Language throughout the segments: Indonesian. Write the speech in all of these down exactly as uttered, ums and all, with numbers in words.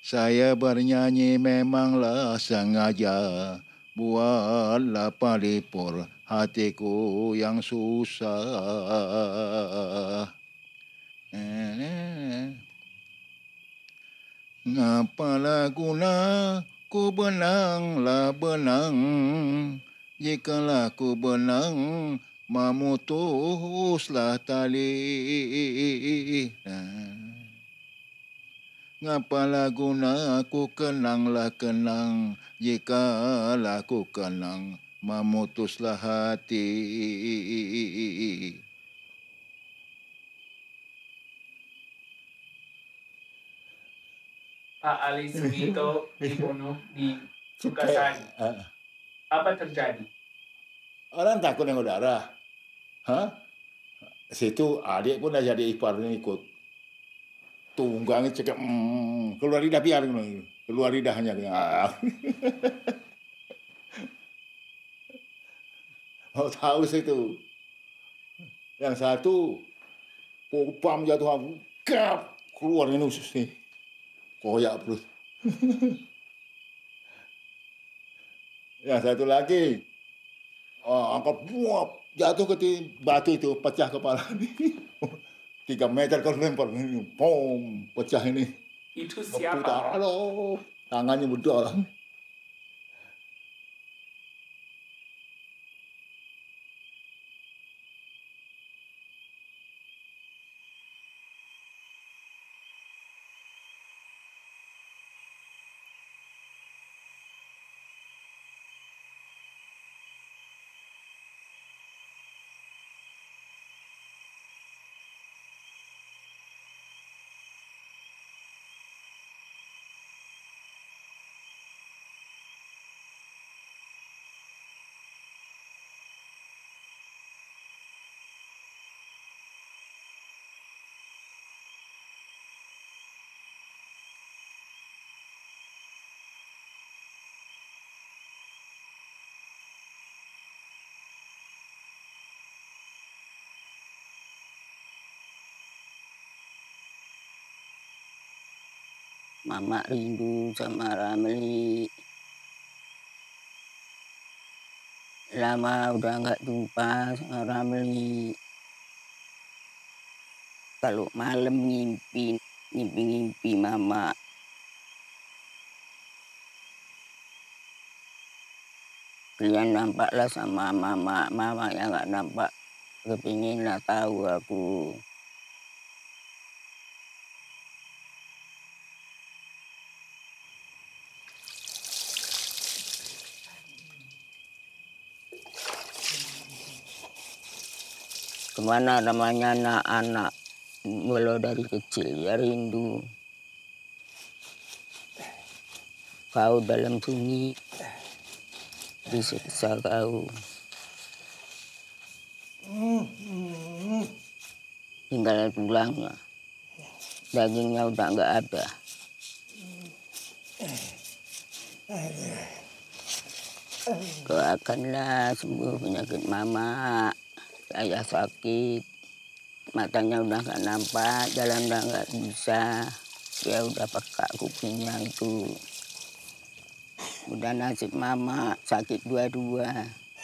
Saya bernyanyi memanglah sengaja, buatlah palipur hatiku yang susah. Ngapalah guna ku benanglah benang, jikalau ku benang memutuslah tali. Ngapalah guna ku kenanglah kenang, jikalau ku kenang memutuslah hati. Pak Ali Sugito dibunuh di Sukasari. Apa terjadi? Orang takut dengan udara. Hah? Situ adik pun dah jadi ipar ni ikut. Tunggang cakap, mm, keluar lidah biar. Keluar lidahnya. Oh, tahu situ. Yang satu, popam jatuh aku. Kap, keluar ini usus ni. Koyak perut. Yang satu lagi, oh, angkat buap, jatuh ke batu itu, pecah kepala ni. Tiga meter kalau lempar, pom, pecah ini. Itu siapa? Putar, aduh, tangannya bedol. Mama rindu sama Ramli. Lama udah nggak jumpa sama Ramli. Kalau malam ngimpi, ngimpi-ngimpi Mama. Kalian nampaklah sama Mama. Mama yang nggak nampak, kepingin lah tahu aku. Kemana namanya anak-anak, mulai dari kecil ya rindu. Kau dalam sunyi, disiksa kau. Tinggal tulangnya, dagingnya udah nggak ada. Doakanlah sembuh penyakit Mama. Ayah sakit, matanya udah nggak nampak, jalan udah nggak bisa. Dia udah pekak kupingnya itu. Udah nasib Mama sakit dua-dua.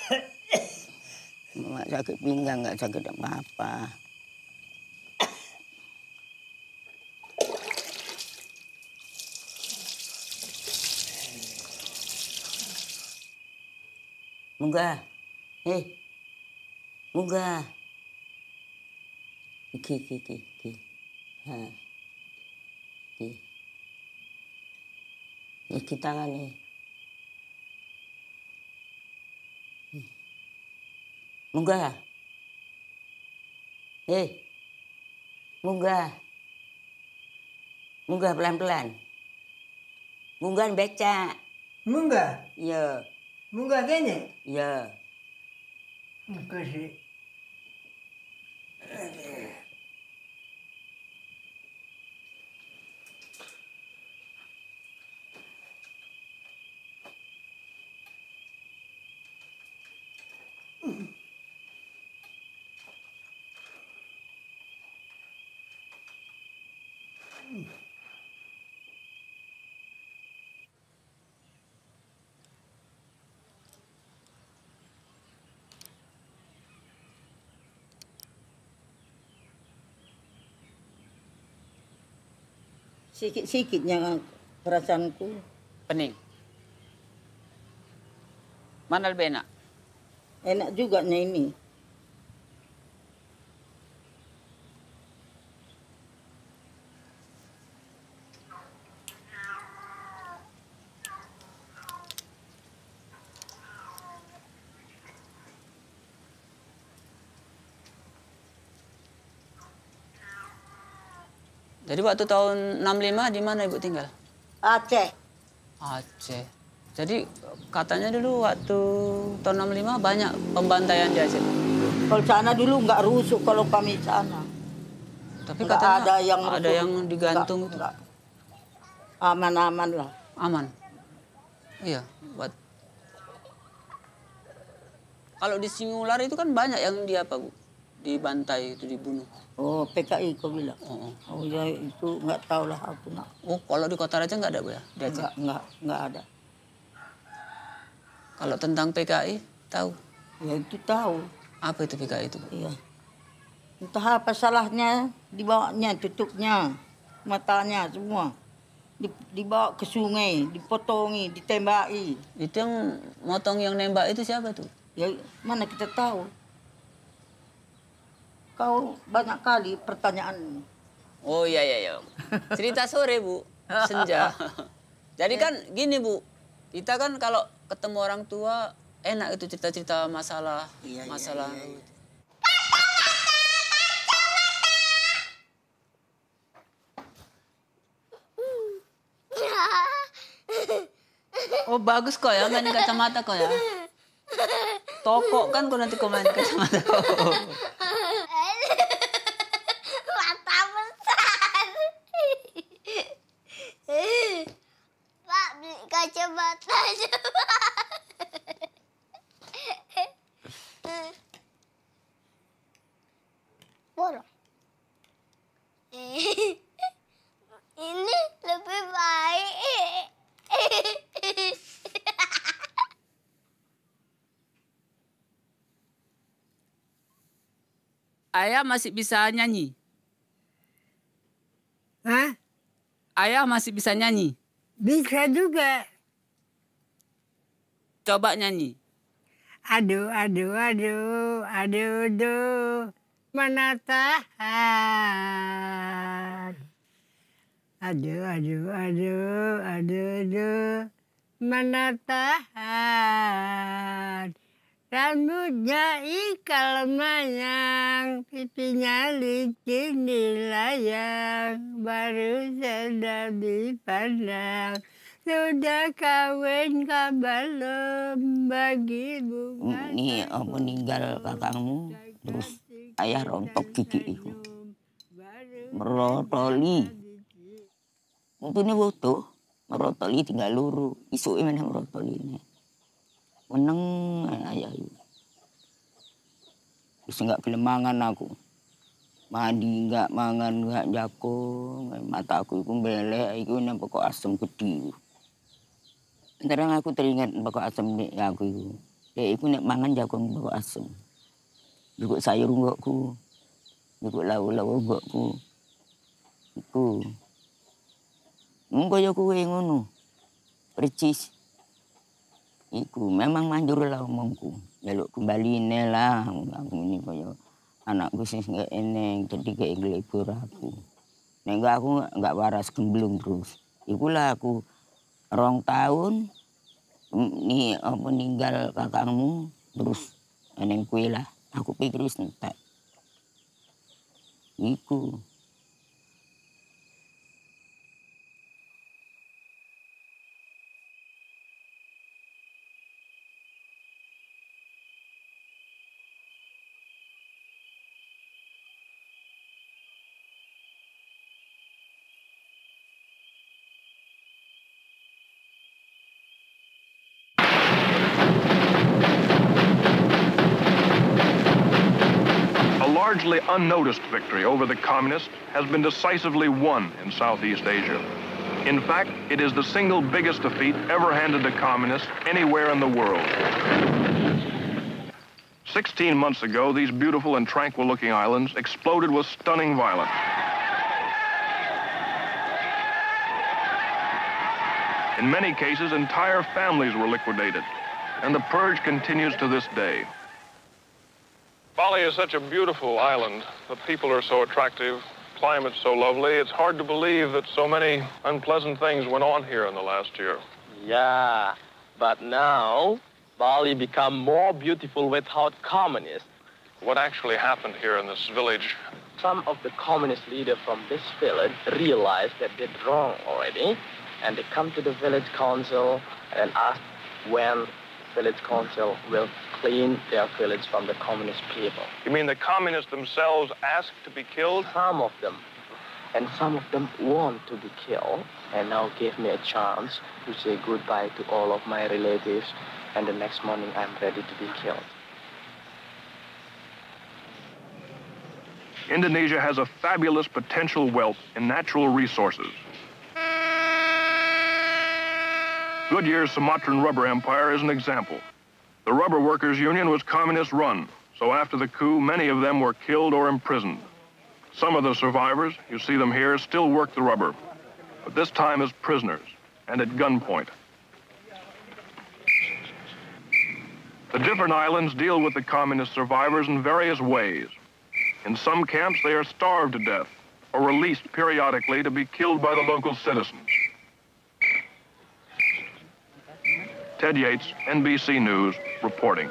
Mama sakit pinggang, nggak sakit apa-apa. Munggah, hei, munggah. Iki, iki, iki, iki. Ha, iki. Iki tangan nih. Munggah. Hei, munggah. Munggah pelan-pelan. Munggah beca. Munggah? Iya. Munggah gini? Iya. Kasih. Sikit-sikitnya perasaanku. Pening. Mana lebih enak? Enak juga nih ini. Jadi waktu tahun enam puluh lima di mana Ibu tinggal? Aceh. Aceh. Jadi katanya dulu waktu tahun enam puluh lima banyak pembantaian di Aceh. Kalau sana dulu nggak rusuk kalau kami sana. Tapi Nggak katanya ada yang ada rusuk. yang digantung. Nggak, nggak. Aman-aman lah. Aman. Iya. Buat. Kalau di Singular itu kan banyak yang di apa Bu? Dibantai itu dibunuh. Oh, P K I kau bilang. Oh, Oh ya itu nggak tahu lah aku nak. oh kalau di Kota Raja nggak ada Bu ya? Di Aceh? Nggak nggak nggak ada. Kalau tentang P K I tahu? Ya itu tahu. Apa itu P K I itu Bu? Iya. Entah apa salahnya dibawanya tutupnya matanya semua. Dibawa ke sungai, dipotongi, ditembaki. Itu yang motong yang nembak itu siapa tuh? Ya mana kita tahu. Kau banyak kali pertanyaan. Oh iya iya iya. Cerita sore Bu, senja. Jadi kan gini Bu, kita kan kalau ketemu orang tua enak itu cerita-cerita masalah Iya, iya, masalah. iya, iya. Oh bagus kok ya main kacamata kok ya. Tokok kan kok nanti kau main kacamata kok. Mata besar. Pak beli kacamata aja Pak. Bolong. Ini lebih baik. Ayah masih bisa nyanyi. Hah? Ayah masih bisa nyanyi. Bisa juga. Coba nyanyi. Aduh, aduh, aduh, aduh, aduh. Mana tahan. Aduh, aduh, aduh, aduh, aduh. Mana tahan. Rambutnya ikal mayang, pipinya licin dilayang, baru sedap dipandang. Sudah kawin kah belum bagi bunga? Ini oh, meninggal kakakmu, terus ayah rontok gigi itu. Merotoli. Untuk ini foto, merotoli tinggal luru. Isu ini merotoli ini. Meneng ayah itu. Terus enggak kelemangan aku. Mandi enggak mangan enggak jako, mata aku itu belek, itu nampak kok asam gede. Sekarang aku teringat bakal asam nek aku itu. Dek iku nek mangan jagung bakal asam. Juga sayur enggakku. Juga lauk-lauk enggakku. Iku. Mungko yo kowe ngono. Percis. Iku memang manjur lah omongku. Jaluk kembali lah aku ini koyo anakku sing enggak eneng jadi kayak ngelibur aku. Nek enggak aku enggak waras gemblung terus. Ikulah aku rong tahun nih apa meninggal kakakmu terus eneng kue lah aku pikir wis entek. Iku. Largely unnoticed victory over the communists has been decisively won in Southeast Asia. In fact, it is the single biggest defeat ever handed to communists anywhere in the world. Sixteen months ago, these beautiful and tranquil-looking islands exploded with stunning violence. In many cases, entire families were liquidated, and the purge continues to this day. Bali is such a beautiful island. The people are so attractive, climate's so lovely. It's hard to believe that so many unpleasant things went on here in the last year. Yeah, but now Bali become more beautiful without communists. What actually happened here in this village? Some of the communist leaders from this village realized that they're wrong already, and they come to the village council and ask when village council will clean their village from the communist people. You mean the communists themselves asked to be killed? Some of them. And some of them want to be killed, and now give me a chance to say goodbye to all of my relatives, and the next morning I'm ready to be killed. Indonesia has a fabulous potential wealth in natural resources. Goodyear's Sumatran rubber empire is an example. The Rubber Workers' Union was communist-run, so after the coup, many of them were killed or imprisoned. Some of the survivors, you see them here, still work the rubber, but this time as prisoners and at gunpoint. The different islands deal with the communist survivors in various ways. In some camps, they are starved to death or released periodically to be killed by the local citizens. Ted Yates, N B C News, reporting.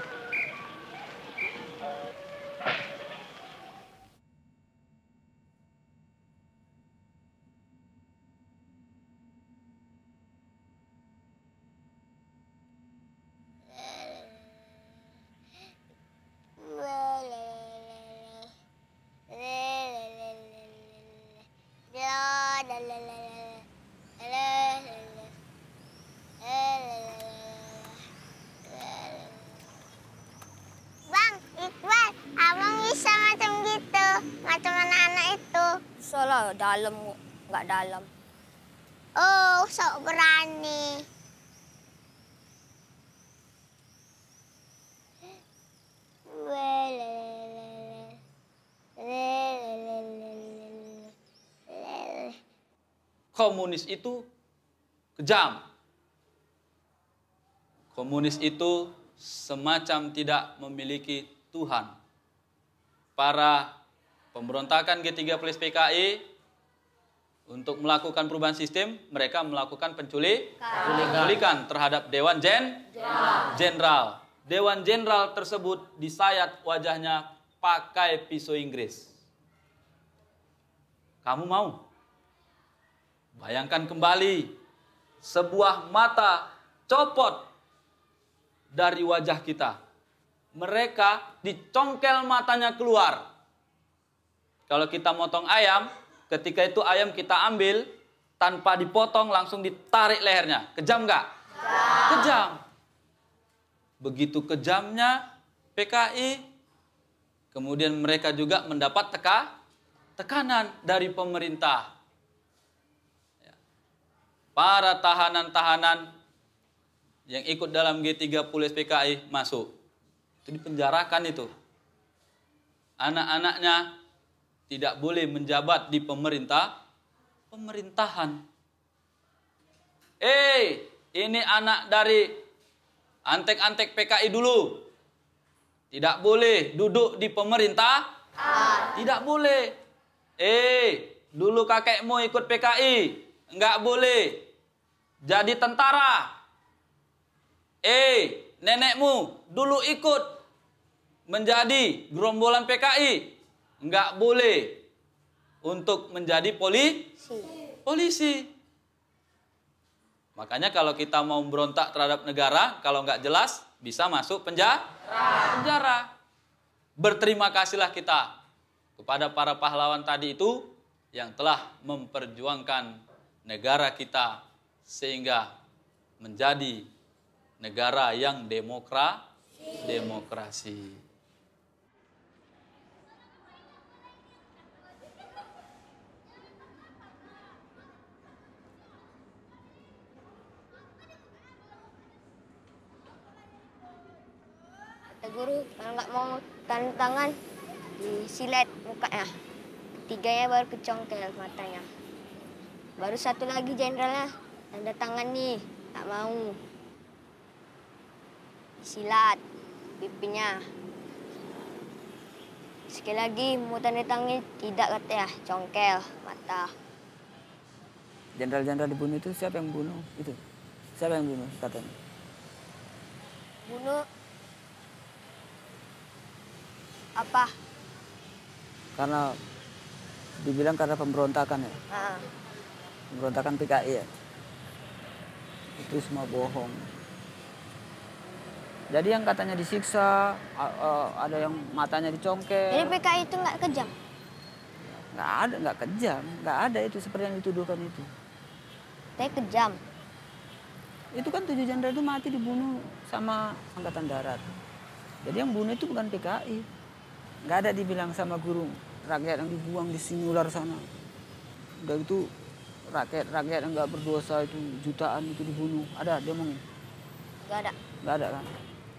Salah, dalam, nggak dalam. Oh, sok berani. Komunis itu kejam. Komunis itu semacam tidak memiliki Tuhan. Para pemberontakan G tiga puluh S P K I untuk melakukan perubahan sistem, mereka melakukan penculik, penculikan terhadap Dewan Jenderal. Dewan Jenderal tersebut disayat wajahnya pakai pisau Inggris. Kamu mau? Bayangkan kembali, sebuah mata copot dari wajah kita. Mereka dicongkel matanya keluar. Kalau kita motong ayam, ketika itu ayam kita ambil, tanpa dipotong langsung ditarik lehernya. Kejam nggak? Kejam. Kejam. Begitu kejamnya P K I, kemudian mereka juga mendapat teka, tekanan dari pemerintah. Para tahanan-tahanan yang ikut dalam G tiga puluh S P K I masuk. Itu dipenjarakan itu. Anak-anaknya tidak boleh menjabat di pemerintah, pemerintahan. Eh, ini anak dari antek-antek P K I dulu. Tidak boleh duduk di pemerintah. Tidak boleh. Eh, dulu kakekmu ikut P K I. Enggak boleh jadi tentara. Eh, nenekmu dulu ikut menjadi gerombolan P K I. Enggak boleh untuk menjadi polisi. Polisi. Makanya kalau kita mau berontak terhadap negara, kalau nggak jelas bisa masuk penjara. Penjara. Berterima kasihlah kita kepada para pahlawan tadi itu yang telah memperjuangkan negara kita sehingga menjadi negara yang demokra, demokrasi. Kata guru, kalau nggak mau tanda tangan, disilet mukanya. Ketiganya baru kecongkel matanya. Baru satu lagi jenderalnya, tanda tangan nih. Tak mau. Silat pipinya. Sekali lagi mau tanda tangan tidak katanya, congkel mata. Jenderal-jenderal dibunuh itu siapa yang bunuh? Itu siapa yang bunuh katanya? Bunuh apa? Karena dibilang karena pemberontakan ya, Ah, pemberontakan P K I ya. Itu semua bohong. Jadi yang katanya disiksa, a- a- ada yang matanya dicongkel. jadi P K I itu nggak kejam. Nggak ada, nggak kejam, nggak ada itu seperti yang dituduhkan itu. Tapi kejam. Itu kan tujuh jenderal itu mati dibunuh sama angkatan darat. Jadi yang bunuh itu bukan P K I. Nggak ada dibilang sama guru rakyat yang dibuang di Sinular sana. Udah itu rakyat-rakyat yang nggak berdosa itu jutaan itu dibunuh. Ada dia ngomongin? Nggak ada. Nggak ada kan?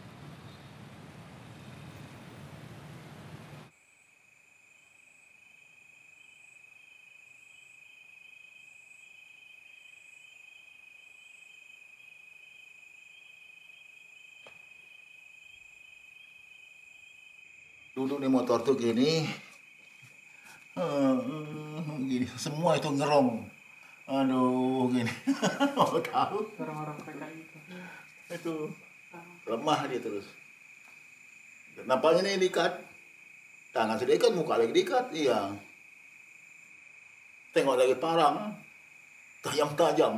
Duduk di motor tuh gini, eh, gini semua itu ngerong, aduh gini, mau tahu Orang-orang P K I itu. itu lemah dia terus. Nampaknya ini diikat, tangan sudah diikat, muka lagi diikat, iya. Tengok lagi parang, tajam-tajam.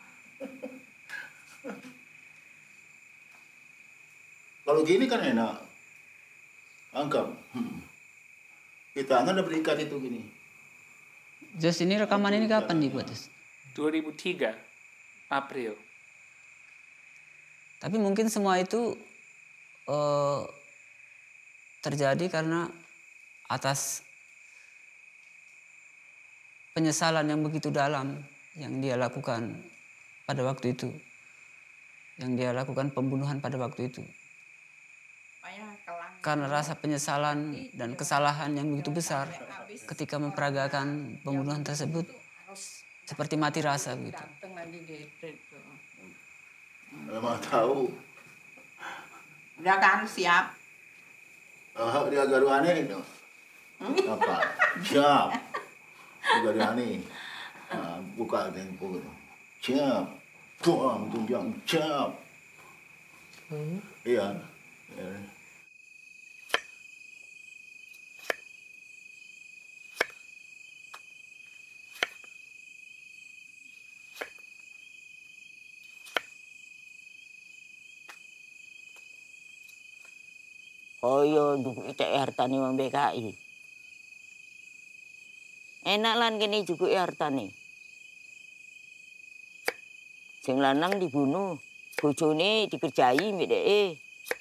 Kalau gini kan enak, angkat. Hmm. Di tangan udah berikat itu gini. Jos, ini rekaman ini kapan dibuat, Jos? dua ribu tiga April. Tapi mungkin semua itu eh, terjadi karena atas penyesalan yang begitu dalam yang dia lakukan pada waktu itu. Yang dia lakukan pembunuhan pada waktu itu. Karena rasa penyesalan dan kesalahan yang begitu besar ketika memperagakan pembunuhan tersebut seperti mati rasa begitu. Memang tahu. Udah kan siap. Oh, dia garuane itu. Apa? Siap. Dia garuane. Nah, buka tempo itu. Siap. Buang tunjang siap. Iya. Ya. Oh iya, untuk itu hartane wong P K I. Enak lan kene juga hartane. Sing lanang dibunuh, bojone dikerjai mbek dheke.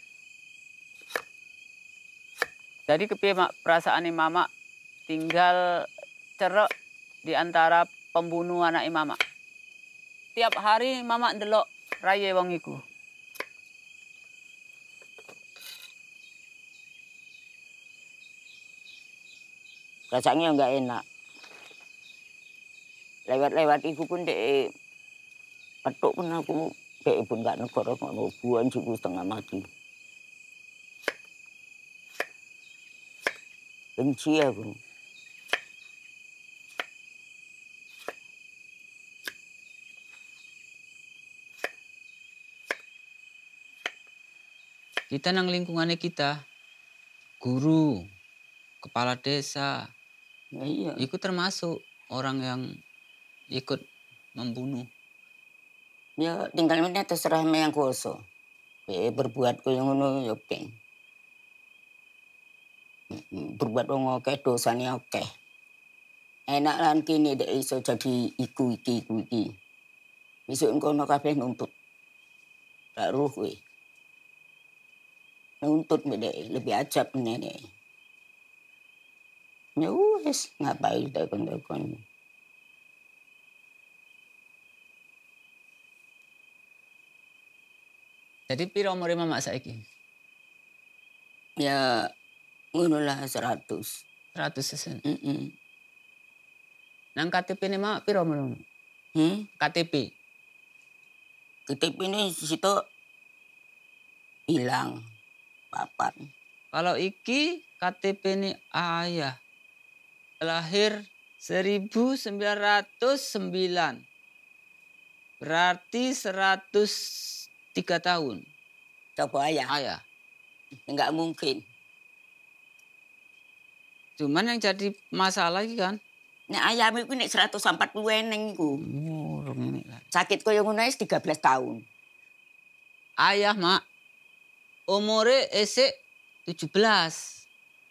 Jadi kepiye mak perasaane Mama tinggal cerek di antara pembunuh anak Mama. Tiap hari Mama ndelok raye wong iku. Rasanya nggak enak. Lewat-lewat iku pun dek petuk pun aku dek pun nggak negara ngono buan jiku setengah mati. Benci aku. Kita nang lingkungannya kita, guru, kepala desa, ya, iya. Ikut termasuk orang yang ikut membunuh. Ya tinggal mana terserah yang kuasa. Eh berbuat kaya ngono ya peng. Berbuat wong akeh dosane akeh. Enak lan kene dek iso jadi iku iki iku iki. Besok engko kabeh nuntut. Tak ruh kowe. Nuntut mbek lebih ajab meneh. Ya wis ngapain takon-takon. Jadi piro umure Mama saiki? Ya ngono lah seratus. seratus sesen. Heeh. Nang K T P ne Mak piro umurmu? Hmm? K T P. K T P ini di situ hilang papat. Kalau iki K T P ini ayah lahir seribu sembilan ratus sembilan. Berarti seratus tiga tahun. Coba ayah. Ayah. Enggak mungkin. Cuman yang jadi masalah iki kan. Nek ayam iku nek seratus empat puluh eneng iku. Oh, ini kan. Sakit koyo ngono wis tiga belas tahun. Ayah, Mak. Umure esek tujuh belas.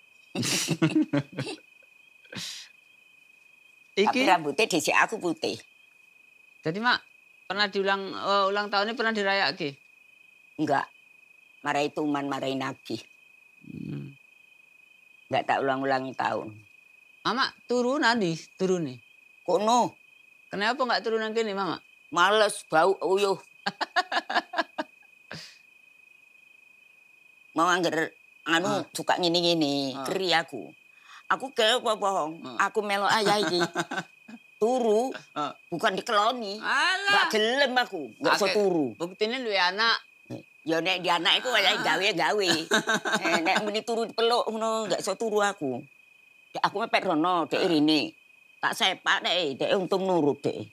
Iki tapi rambutnya dhisik aku putih. Jadi, Mak, pernah diulang uh, ulang tahunnya pernah dirayake? Enggak. Marai tuman, marai nagih. Hmm. Enggak tak ulang-ulangi tahun. Mama turunan di turun nih. Kono. Kenapa enggak turunan gini, Mama? Males bau uyuh. Mau angger anu uh. suka ngene-ngene, uh. keri aku. Aku ke bohong, uh. aku melo ayah iki. Turu, uh. bukan dikeloni. Enggak gelem aku, enggak iso turu. Buktine duwe anak. Ya nek di anak iku wayahe gawe-gawe. eh, nek meni turu dipeluk ngono enggak iso turu aku. Dek aku mepet rono, dek rene. Tak sepak dek, dek untung nurut dek.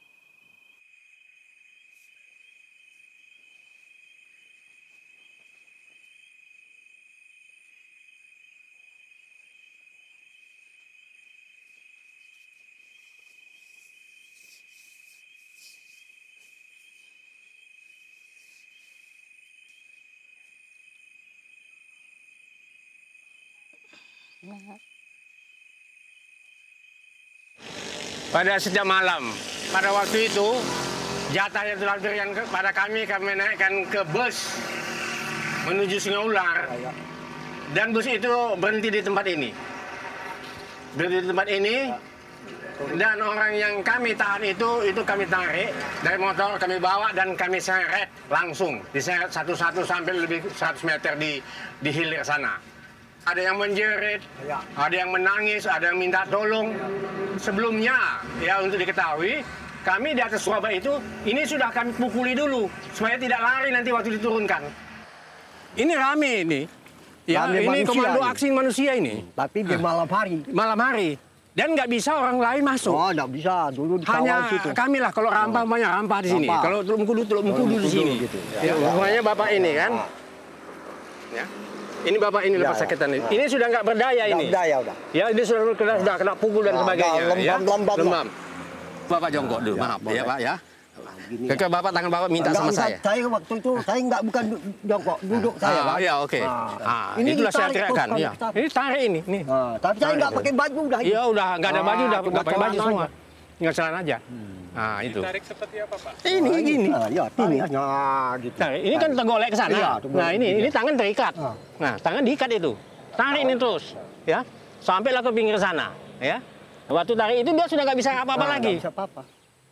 Pada setiap malam, pada waktu itu jatah yang telah diberikan kepada kami, kami naikkan ke bus menuju Sungai Ular. Dan bus itu berhenti di tempat ini. Berhenti di tempat ini, dan orang yang kami tahan itu, itu kami tarik dari motor, kami bawa dan kami seret langsung. Diseret satu-satu sampai lebih seratus meter di, di hilir sana. Ada yang menjerit, ada yang menangis, ada yang minta tolong. Sebelumnya, ya untuk diketahui, kami di atas Surabaya itu, ini sudah kami pukuli dulu, supaya tidak lari nanti waktu diturunkan. Ini rame ini. Ya, rame ini komando ini. aksi manusia ini. Tapi di malam hari. Malam hari. Dan nggak bisa orang lain masuk. Oh, nggak bisa. Dulu di hanya situ. Kami lah, kalau rampah, banyak rampah di sini. Rampah. Kalau Teluk Mengkudu, Teluk Mengkudu di sini. Gitu. Ya, namanya Bapak ini kan. Ya. Ini Bapak ini lepas ya, sakitan ya. Ini sudah nggak berdaya ini. Nggak berdaya udah. Ya, ini sudah kena, sudah kena pukul dan nah, sebagainya. Lembam, ya. lembam, lembam. Bapak jongkok dulu, ya, maaf boleh. Ya Pak ya. Kakak Bapak, tangan Bapak minta nggak, sama saya. Saya waktu itu, saya nggak bukan jongkok, duduk saya ah, Pak. Ya oke. Okay. Nah, ah, ini itulah saya teriakkan. Ya. Ini tarik ini. Nih. Nah, tapi saya nggak pakai baju udah. Iya udah, nggak ada baju, udah nggak pakai baju semua. Tinggal celana aja. Nah, itu. Tarik seperti apa, Pak? Ini nah, gini. Nah, ya, ini. Nah, gitu. Tarik. Ini kan tergolek ke sana. Ya, nah, ini ini tangan terikat. Ah. Nah, tangan diikat itu. Tarik ini terus, ya. Sampailah ke pinggir sana, ya. Waktu tarik itu dia sudah nggak bisa apa-apa nah, lagi. Nggak bisa apa-apa.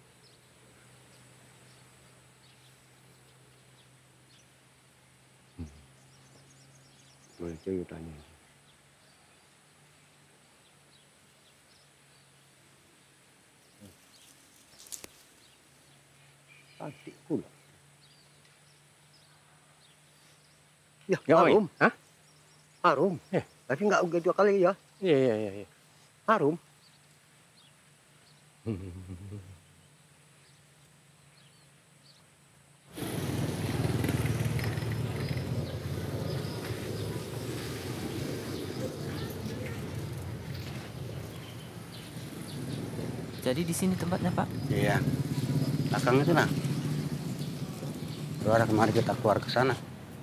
Hmm. Itu tanya. Cantik pula. Ya, ya harum. Hah? Harum. Eh. Tapi nggak udah dua kali ya. Iya, iya, iya. Ya. Harum. Jadi di sini tempatnya, Pak? Iya. Belakang itu nah. Suara kemarin kita keluar ke sana.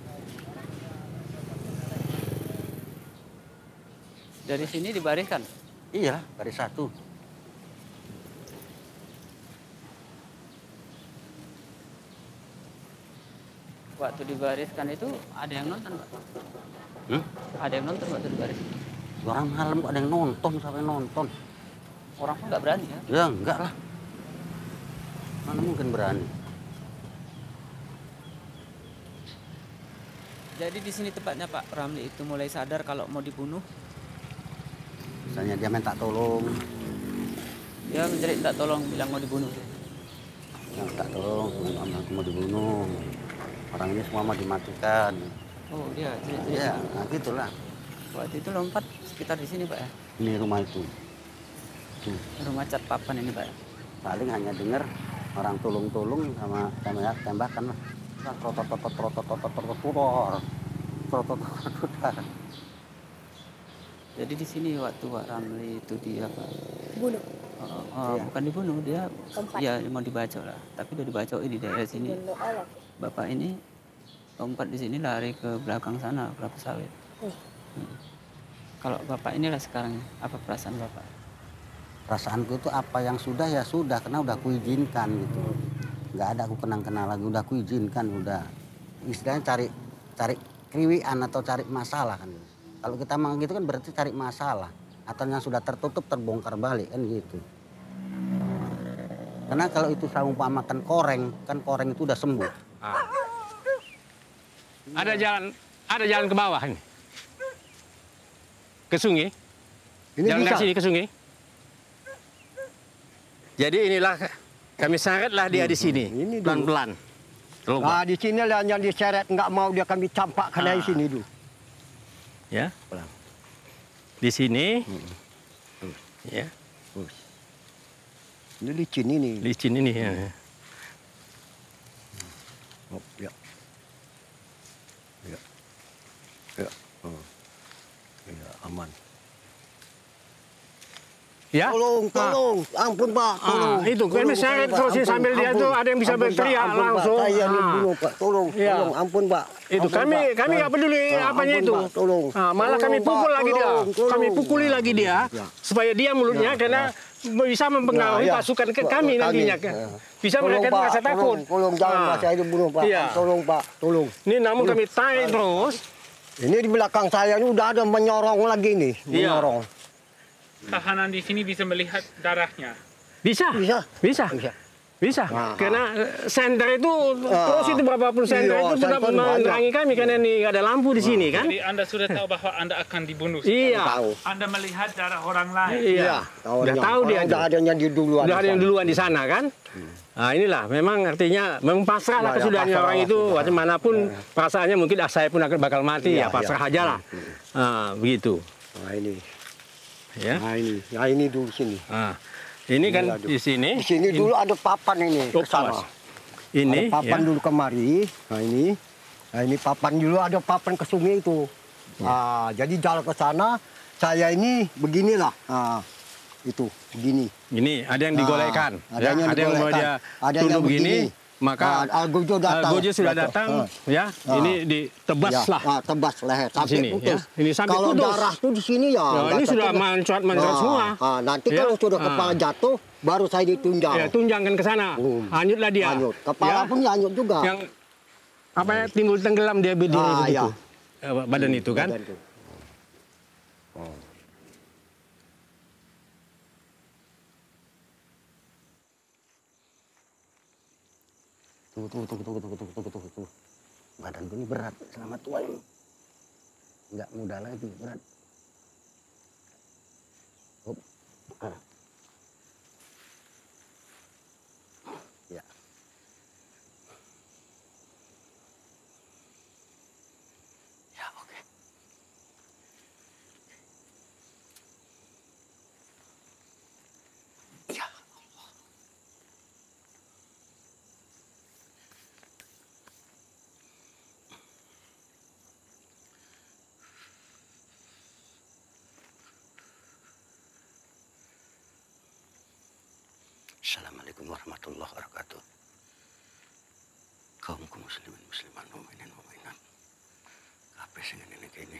Dari sini dibariskan? Iya, baris satu. Waktu dibariskan itu ada yang nonton, Pak? Hmm? Ada yang nonton waktu dibariskan? Orang malam kok ada yang nonton, sampai nonton. Orang pun nggak berani ya? Ya, enggak lah. Mana mungkin berani. Jadi di sini tempatnya Pak Ramli itu mulai sadar kalau mau dibunuh? Misalnya dia minta tolong. Dia menjerit minta tolong, bilang mau dibunuh. Yang tak tolong, aku mau dibunuh. Orang ini semua mau dimatikan. Oh dia, dia, dia. Iya, nah gitulah. Waktu itu lompat sekitar di sini Pak ya? Ini rumah itu. Tuh. Rumah cat papan ini Pak ya? Paling hanya dengar orang tulung-tulung sama tembak tembakan lah. Jadi di sini waktu Pak Ramli itu dia Pak? Bunuh. Oh, oh, bukan dibunuh, dia Lompat. ya mau dibacok lah. Tapi udah dibacok di daerah sini. Bapak ini lompat di sini lari ke belakang sana, kelapa sawit. Hmm. Kalau Bapak inilah sekarang, apa perasaan Bapak? Perasaanku itu apa yang sudah ya sudah, karena udah kuizinkan gitu. Nggak ada aku kenang-kenal lagi, udah kuizinkan, udah istilahnya cari cari kriwian atau cari masalah kan. Kalau kita mau gitu kan berarti cari masalah. Atau yang sudah tertutup terbongkar balik kan gitu. Karena kalau itu saya umpamakan koreng, kan koreng itu udah sembuh. Ah. Ada jalan, ada jalan ke bawah ini. Ke sungai. Ini jalan bisa. dari sini ke sungai. Jadi inilah kami seretlah dia di sini, pelan-pelan. Nah, di sini lah yang diseret, nggak mau dia kami campakkan dari Ah. sini dulu. Ya, di sini, ya. Ini licin ini. Licin ini ya. Oh, ya. Ya. Ya. Oh. Ya, aman. Ya. Tolong, tolong, ampun Pak, tolong. Ah, itu kami seret terus sambil dia tuh ada yang bisa berteriak langsung. Saya Ah. dibunuh Pak, tolong, Ya. tolong, ampun Pak. Itu Ampun, kami Pak. kami nggak peduli Ah, apanya ampun, itu. Pak, tolong. Ah, malah kami Tolong, pukul Pak, lagi dia. tolong, tolong. Kami pukuli lagi dia Ya. supaya dia mulutnya Ya, karena bisa mempengaruhi Ya, ya. pasukan ke Pak, kami kami, nantinya. ya. Bisa Tolong, mereka Pak, merasa tolong, takut. Tolong, jangan Ah. Pak, saya dibunuh Pak. Iya. Tolong Pak, tolong. Ini namun kami tarik terus. Ini di belakang saya ini udah ada menyorong lagi nih, Iya. menyorong. Tahanan di sini bisa melihat darahnya. Bisa. Bisa. Bisa. Bisa. Bisa. Nah, Karena eh, senter itu Ah. terus itu berapapun senter Iya, itu sudah senter banyak. menerangi kami karena ini nggak ada lampu di sini kan. Jadi Anda sudah tahu bahwa Anda akan dibunuh. Iya. Tahu. Anda melihat darah orang lain. Iya. Udah tahu dia. Udah ada yang di duluan. Udah ada yang duluan di sana kan. Nah inilah memang artinya memang pasrah lah Ya, ya, kesudahannya pasrah orang lah, itu sudah. bagaimanapun perasaannya mungkin ah, saya pun akan bakal mati Iya, ya pasrah iya. aja lah. Nah, begitu. Nah ini, Ya. nah ini, nah ini dulu sini. Nah, ini kan Inilah dulu. di sini. Di sini dulu ada papan ini Oh, ke sana. awas. Ini Ada papan ya. dulu kemari. Nah ini, nah ini papan dulu ada papan ke sungai itu. Ya. Nah, jadi jalan ke sana, saya ini beginilah. Nah, itu begini. Ini ada yang Nah, digolekkan. ada ya. yang Ada yang mau digolekkan. dia Ada yang tunduk begini. begini. Maka Nah, Algojo datang. Algojo sudah Datang. datang, Ah. ya. Ah. Ini ditebas Ya, lah. nah, tebas leher sampai sini, putus. ya. Ini sampai kalau putus. darah tuh di sini ya. Ya, nggak ini sudah cocok. mancrat-mancrat Nah, semua. ah, nanti Ya. kalau sudah Ah. kepala jatuh, baru saya ditunjang. Ya, tunjangkan ke sana. Hanyutlah dia. Hanyut. Kepala Ya. pun hanyut juga. Yang apa ya, timbul tenggelam dia berdiri Ah, begitu. ya. Eh, Badan itu kan. Badan tuh. Tunggu, tunggu, tunggu, tunggu, tunggu, tunggu, tunggu, tunggu. Badanku ini berat, selamat tua ini. Nggak mudah lagi, berat. Hop. Ah. Ya. Ya, oke. Ya Allah. Assalamualaikum warahmatullahi wabarakatuh. Kaumku muslimin musliman mukminin mukminat. Kabeh sing ngene kene.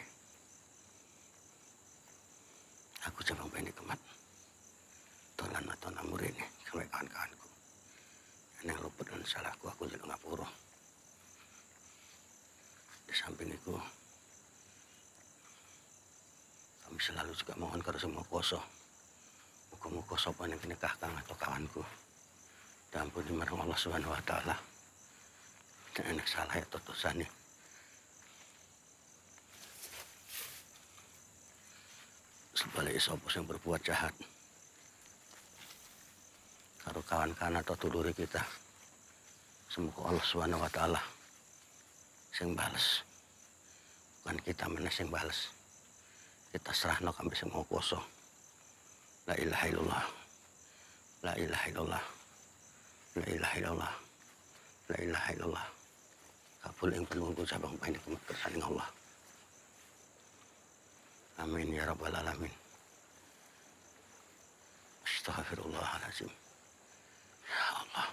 Aku cabang bene kemat. Tolan atau namur ini sampai kawan-kawanku. Yang luput dan salahku aku jadi ngapura. Di samping itu kami selalu juga mohon kepada semua kuasa. Muka-muka sopan yang kena kakang atau kawanku. Dan ampun dimarang Allah Subhanahu wa Ta'ala. Dan enak salah atau dosanya. Sebaliknya sopos yang berbuat jahat. Karo kawan-kawan atau tuduri kita. Semoga Allah Subhanahu wa taala sing bales. Bukan kita mana sing bales. Kita serahno kami semua kuasa. La ilaha illallah. La ilaha illallah. La ilaha illallah. La ilaha illallah. Kabul yang penuh sabang panik kesaling Allah. Amin ya rabbal alamin. Astaghfirullahaladzim. Ya Allah.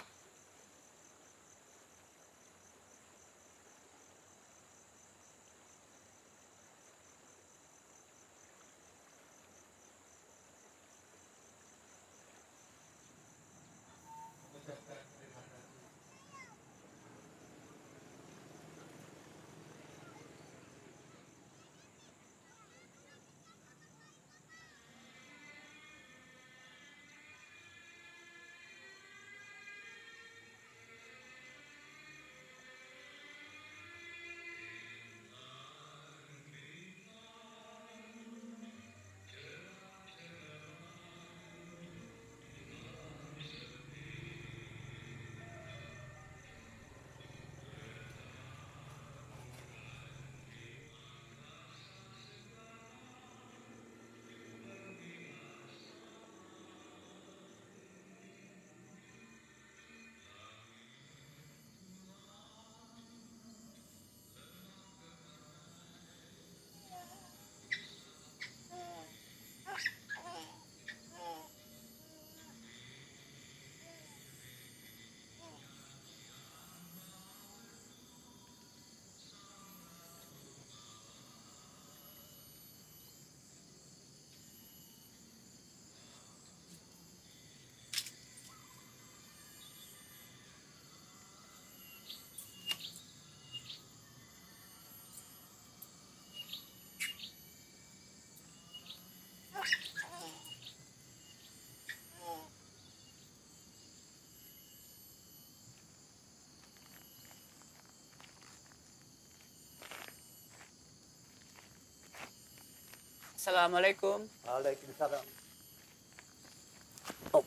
Assalamualaikum. Waalaikumsalam. Oh.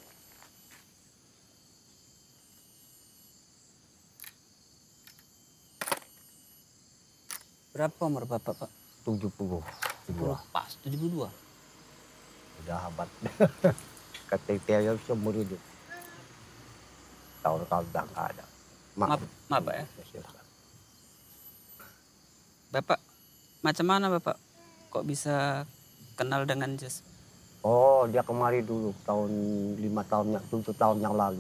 Berapa umur Bapak, Pak? tujuh puluh dua. Pas, tujuh puluh dua. Udah abad. K T P aja seumur hidup. Tahun-tahun udah nggak ada. Maaf, maaf Pak ya. Bapak, macam mana Bapak? Kok bisa kenal dengan Jess? Oh, dia kemari dulu tahun lima tahun, tujuh tahun yang lalu.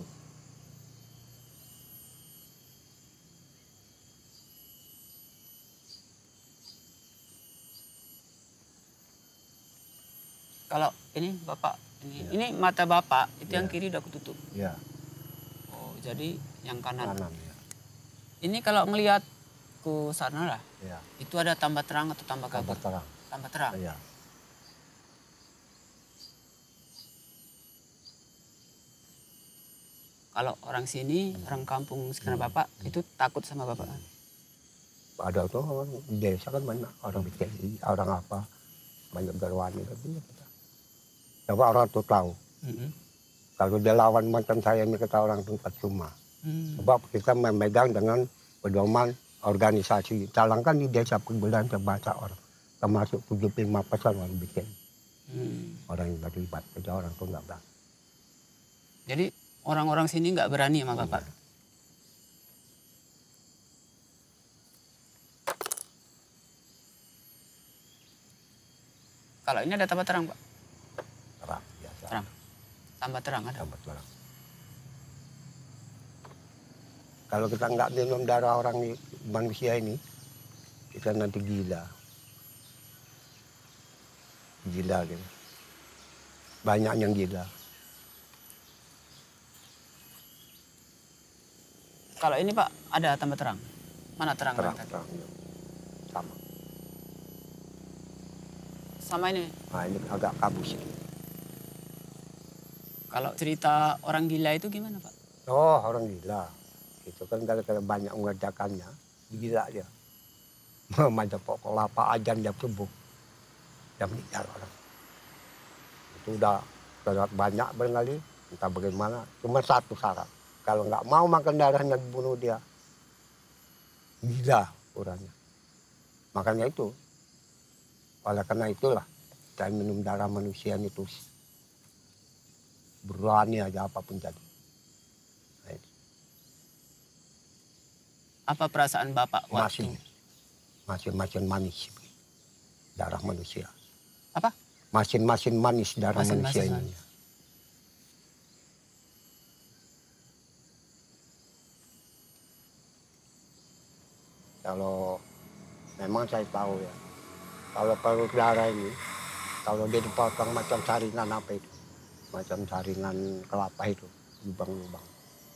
Kalau ini Bapak, ini, ya. Ini mata Bapak, itu ya. Yang kiri udah aku tutup. Iya. Oh, jadi yang kanan. Kanan ya. Ini kalau ngelihat ke sana lah, ya. Itu ada tambah terang atau tambah kabut? Tambah terang. Tambah terang? Iya. Kalau orang sini, hmm. orang kampung sekitar hmm. Bapak, hmm. itu takut sama Bapak? Hmm. Ada tuh orang di desa kan banyak, orang B K I, orang apa, banyak berwani. Coba orang tuh tahu. Hmm. Kalau dia lawan mantan saya ini kata orang itu percuma. Hmm. Sebab kita memegang dengan pedoman organisasi. Calangkan di desa Pembelaan terbaca orang. Termasuk tujuh puluh lima persen orang B K I. Hmm. Orang yang terlibat, jadi orang tuh nggak berani. Jadi orang-orang sini nggak berani sama Bapak? Hmm. Kalau ini ada tambah terang, Pak? Terang, biasa. Terang. Tambah terang ada? Tambah terang. Kalau kita nggak minum darah orang manusia ini, kita nanti gila. Gila gitu. Banyak yang gila. Kalau ini Pak, ada tambah terang? Mana terang? Terang, terang. Sama. Sama ini? Nah ini agak kabus ini. Kalau cerita orang gila itu gimana Pak? Oh orang gila. Itu kan gara-gara banyak mengerjakannya, gila dia. Macam pokok lapa ajan dia subuh. Dia meninggal orang. Itu udah banyak barangkali, entah bagaimana. Cuma satu syarat, Kalau nggak mau makan darahnya dibunuh dia. Gila orangnya. Makanya itu. Oleh karena itulah saya minum darah manusia itu berani aja apapun jadi. Nah, apa perasaan Bapak waktu? Masih, masin-masin manis darah manusia. Apa? Masin-masin manis darah Masin, manusia masin, ini. manis. Kalau memang saya tahu ya, kalau perut darah ini, kalau dia dipotong macam saringan apa itu, macam saringan kelapa itu, lubang-lubang.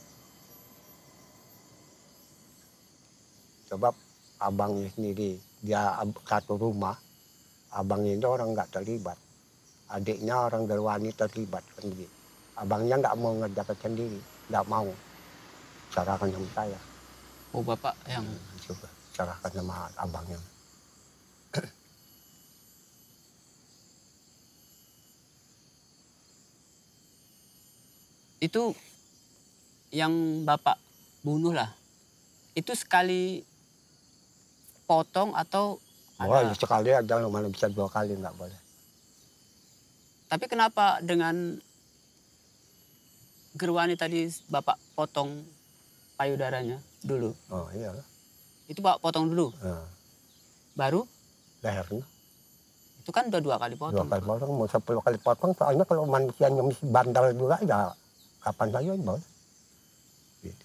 Sebab abangnya sendiri, dia satu rumah, abangnya itu orang nggak terlibat. Adiknya orang Derwani terlibat sendiri. Abangnya nggak mau ngerjakan sendiri, nggak mau. Serahkan sama saya. Oh Bapak yang... Coba serahkan sama abangnya. Itu yang Bapak bunuh lah, itu sekali potong atau Boleh ada... sekali aja, mana bisa dua kali nggak boleh. Tapi kenapa dengan Gerwani tadi Bapak potong payudaranya dulu? Oh iyalah. Itu Bapak potong dulu? Nah. Baru? Lehernya. Itu kan udah dua kali potong. Dua kali potong, mau sepuluh kali potong, soalnya kalau manusianya masih bandel juga ya kapan saja boleh. Gitu.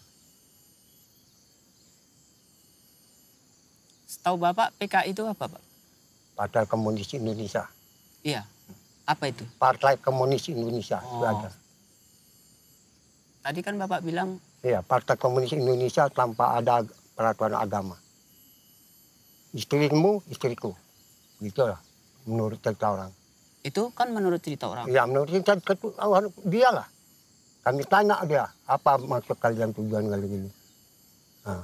Setahu Bapak P K I itu apa Pak? Partai Komunis Indonesia. Iya. Apa itu? Partai Komunis Indonesia. Oh. Itu ada. Tadi kan Bapak bilang... Iya, Partai Komunis Indonesia tanpa ada peraturan agama. Istrimu, istriku. Gitu lah, menurut cerita orang. Itu kan menurut cerita orang? Iya, menurut cerita dia lah. Kami tanya dia, apa maksud kalian tujuan kali ini? Nah.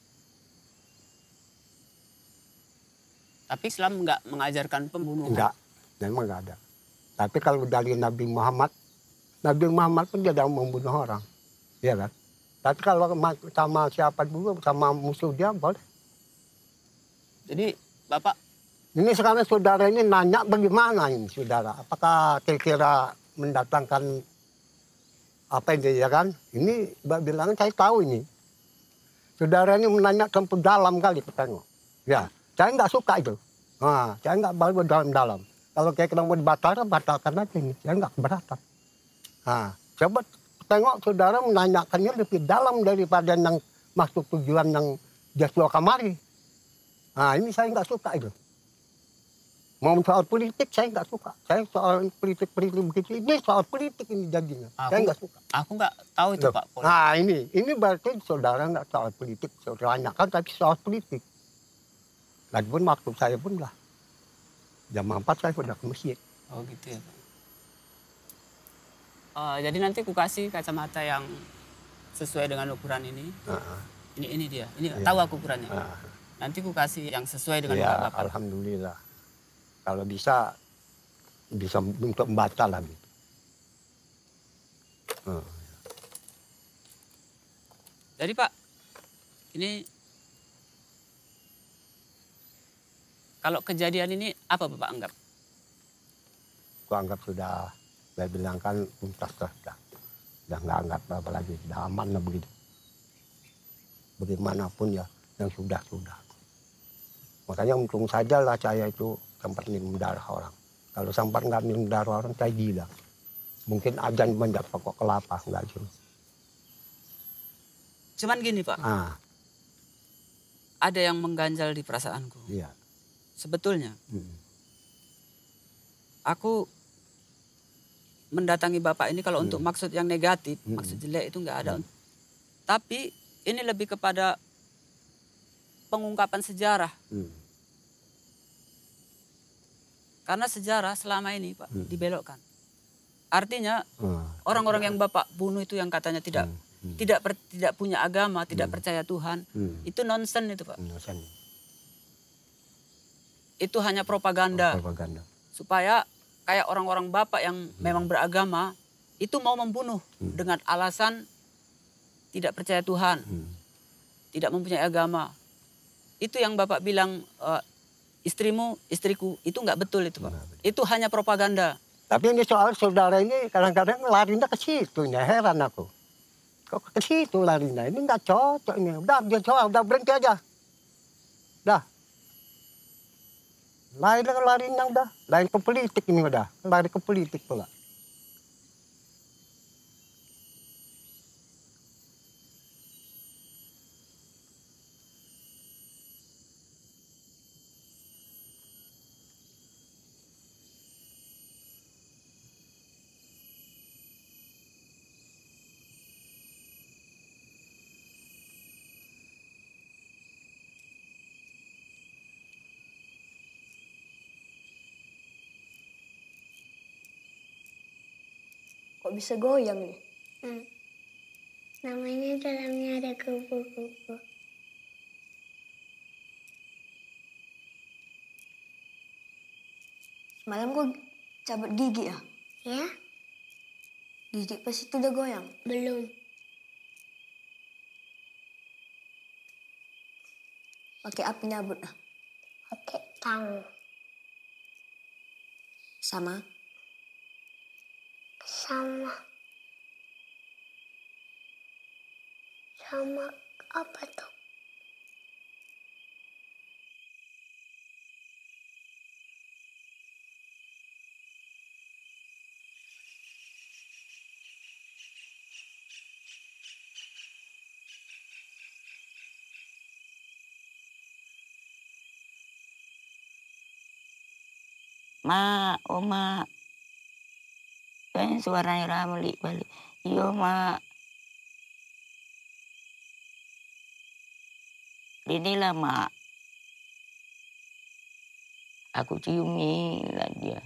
Tapi Islam nggak mengajarkan pembunuhan? Enggak, memang nggak ada. Tapi kalau dari Nabi Muhammad, Nabi Muhammad pun dia tidak membunuh orang. Iya kan? Tapi kalau sama siapa dulu, sama musuh dia boleh. Jadi Bapak... Ini sekarang saudara ini nanya bagaimana ini saudara. Apakah kira-kira mendatangkan apa ini ya kan? Ini bilang saya tahu ini. Saudara ini menanya sampai dalam kali petengok. Ya, saya nggak suka itu. Nah, saya nggak baru dalam-dalam. Kalau kayak kita mau dibatalkan, batalkan aja ini. Saya nggak keberatan. Nah, coba tengok saudara menanyakannya lebih dalam daripada yang masuk tujuan yang Joshua kamari. Nah, ini saya nggak suka itu. Mau soal politik saya nggak suka. Saya soal politik-politik begitu, ini soal politik ini jadinya. Aku, saya nggak suka. Aku nggak tahu itu Loh. Pak. Politik. Nah ini, ini berarti saudara nggak soal politik. Saudara tanyakan tapi soal politik. Lagipun waktu saya pun lah. Jam empat saya sudah ke masjid. Oh gitu ya Pak. Uh, jadi nanti ku kasih kacamata yang sesuai dengan ukuran ini. Uh-huh. Ini ini dia. Ini Ya. tahu aku ukurannya. Uh-huh. Nanti ku kasih yang sesuai dengan Ya, ukuran Bapak. alhamdulillah. Kalau bisa, bisa untuk membaca lah gitu. Uh. Jadi Pak, ini kalau kejadian ini apa Bapak anggap? Aku anggap sudah, saya bilang kan tuntas sudah. Sudah nggak anggap apa lagi, sudah aman lah begitu. Bagaimanapun ya, yang sudah-sudah. Makanya untung saja lah saya itu sempat minum darah orang. Kalau sempat nggak minum darah orang, saya gila. Mungkin ajan menjak pokok kelapa, nggak juga. Cuman gini Pak, Ah, ada yang mengganjal di perasaanku. iya. Sebetulnya, Hmm. aku mendatangi Bapak ini kalau Hmm. untuk maksud yang negatif, Hmm. maksud jelek itu nggak ada. Hmm. Tapi ini lebih kepada pengungkapan sejarah. Hmm. Karena sejarah selama ini Pak Hmm. dibelokkan. Artinya Ah, orang-orang yang Bapak bunuh itu yang katanya tidak Hmm. tidak per- tidak punya agama, tidak Hmm. percaya Tuhan, Hmm. itu nonsen itu Pak. Nonsen. Itu hanya propaganda. Propaganda. Supaya kayak orang-orang Bapak yang Hmm. memang beragama itu mau membunuh Hmm. dengan alasan tidak percaya Tuhan, Hmm. tidak mempunyai agama. Itu yang Bapak bilang uh, istrimu, istriku, itu nggak betul itu Pak. Itu hanya propaganda. Tapi ini soal saudara ini kadang-kadang larinya ke situ, ya heran aku. Kok ke situ larinya? Ini nggak cocok ini. Udah, dia coba, udah berhenti aja. Udah. Lari larinya udah. Lain ke politik ini udah. Lari ke politik pula. Kok bisa goyang nih? Hmm. Namanya dalamnya ada kupu-kupu. Semalam gue cabut gigi ya? Ya. Gigi pas itu udah goyang? Belum. Pakai apa nyabut ah? Pakai tang. Sama? Sama. Sama apa tuh? Mak, oh mak. Kayaknya suaranya Ramli balik. Iya mak. Inilah mak. Aku ciumi lah dia.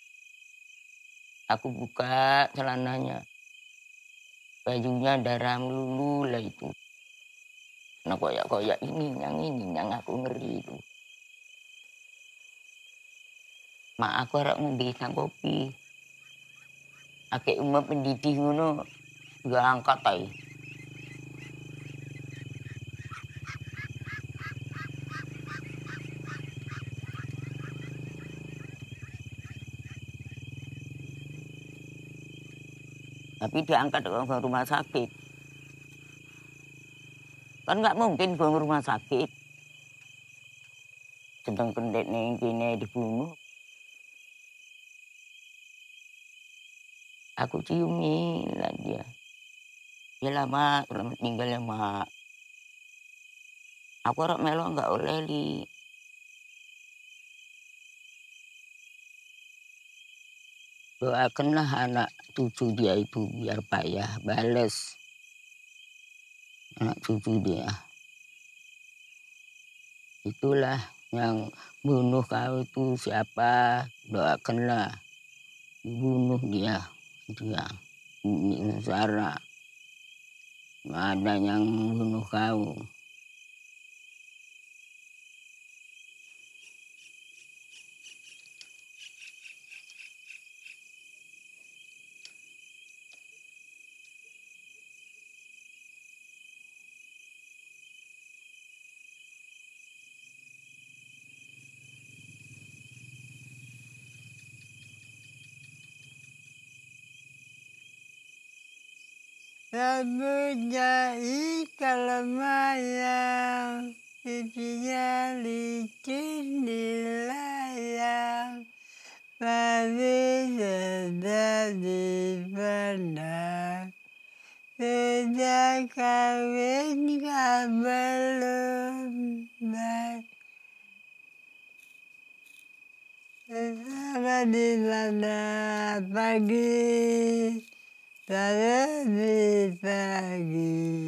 Aku buka celananya. Bajunya darah melulu lah itu. Nah koyak-koyak ini, yang ini, yang aku ngeri itu. Mak aku harap ngombe kopi. Ake umum pendidih ngono gak angkat ae. Tapi diangkat ke rumah sakit. Kan nggak mungkin ke rumah sakit. Sedang kendek neng kene dibunuh. Aku ciumi lah dia. Ya lah mak, selamat tinggal ya mak. Aku harap melo nggak oleh li. Doakanlah anak cucu dia itu biar payah bales. Anak cucu dia. Itulah yang bunuh kau itu siapa, doakanlah. Bunuh dia. Dia. Ini Sarah. Nggak ada yang bunuh kau. Rambutnya ikan mayang, pipinya licin di layang, babi sedang dipandang, sudah kawin kah belum baik. Selamat di mana pagi. Tadi pagi.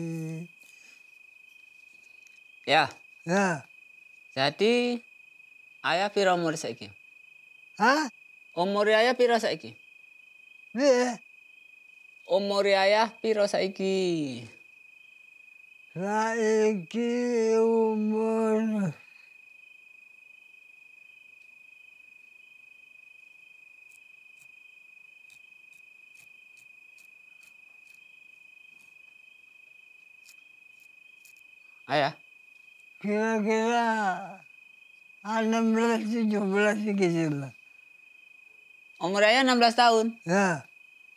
Ya. Ya. Jadi ayah pira umur saiki? Hah? Umur ayah pira saiki? Piye? Umur ayah pira saiki? Saiki umur Ayah? Kira-kira enam belas tujuh belas gitu lah. Umur ayah enam belas tahun? Ya.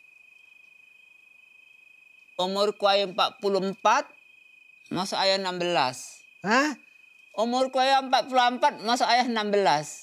Umurku ayah empat puluh empat, masa ayah enam belas. Hah? Umurku ayah empat puluh empat, masa ayah enam belas.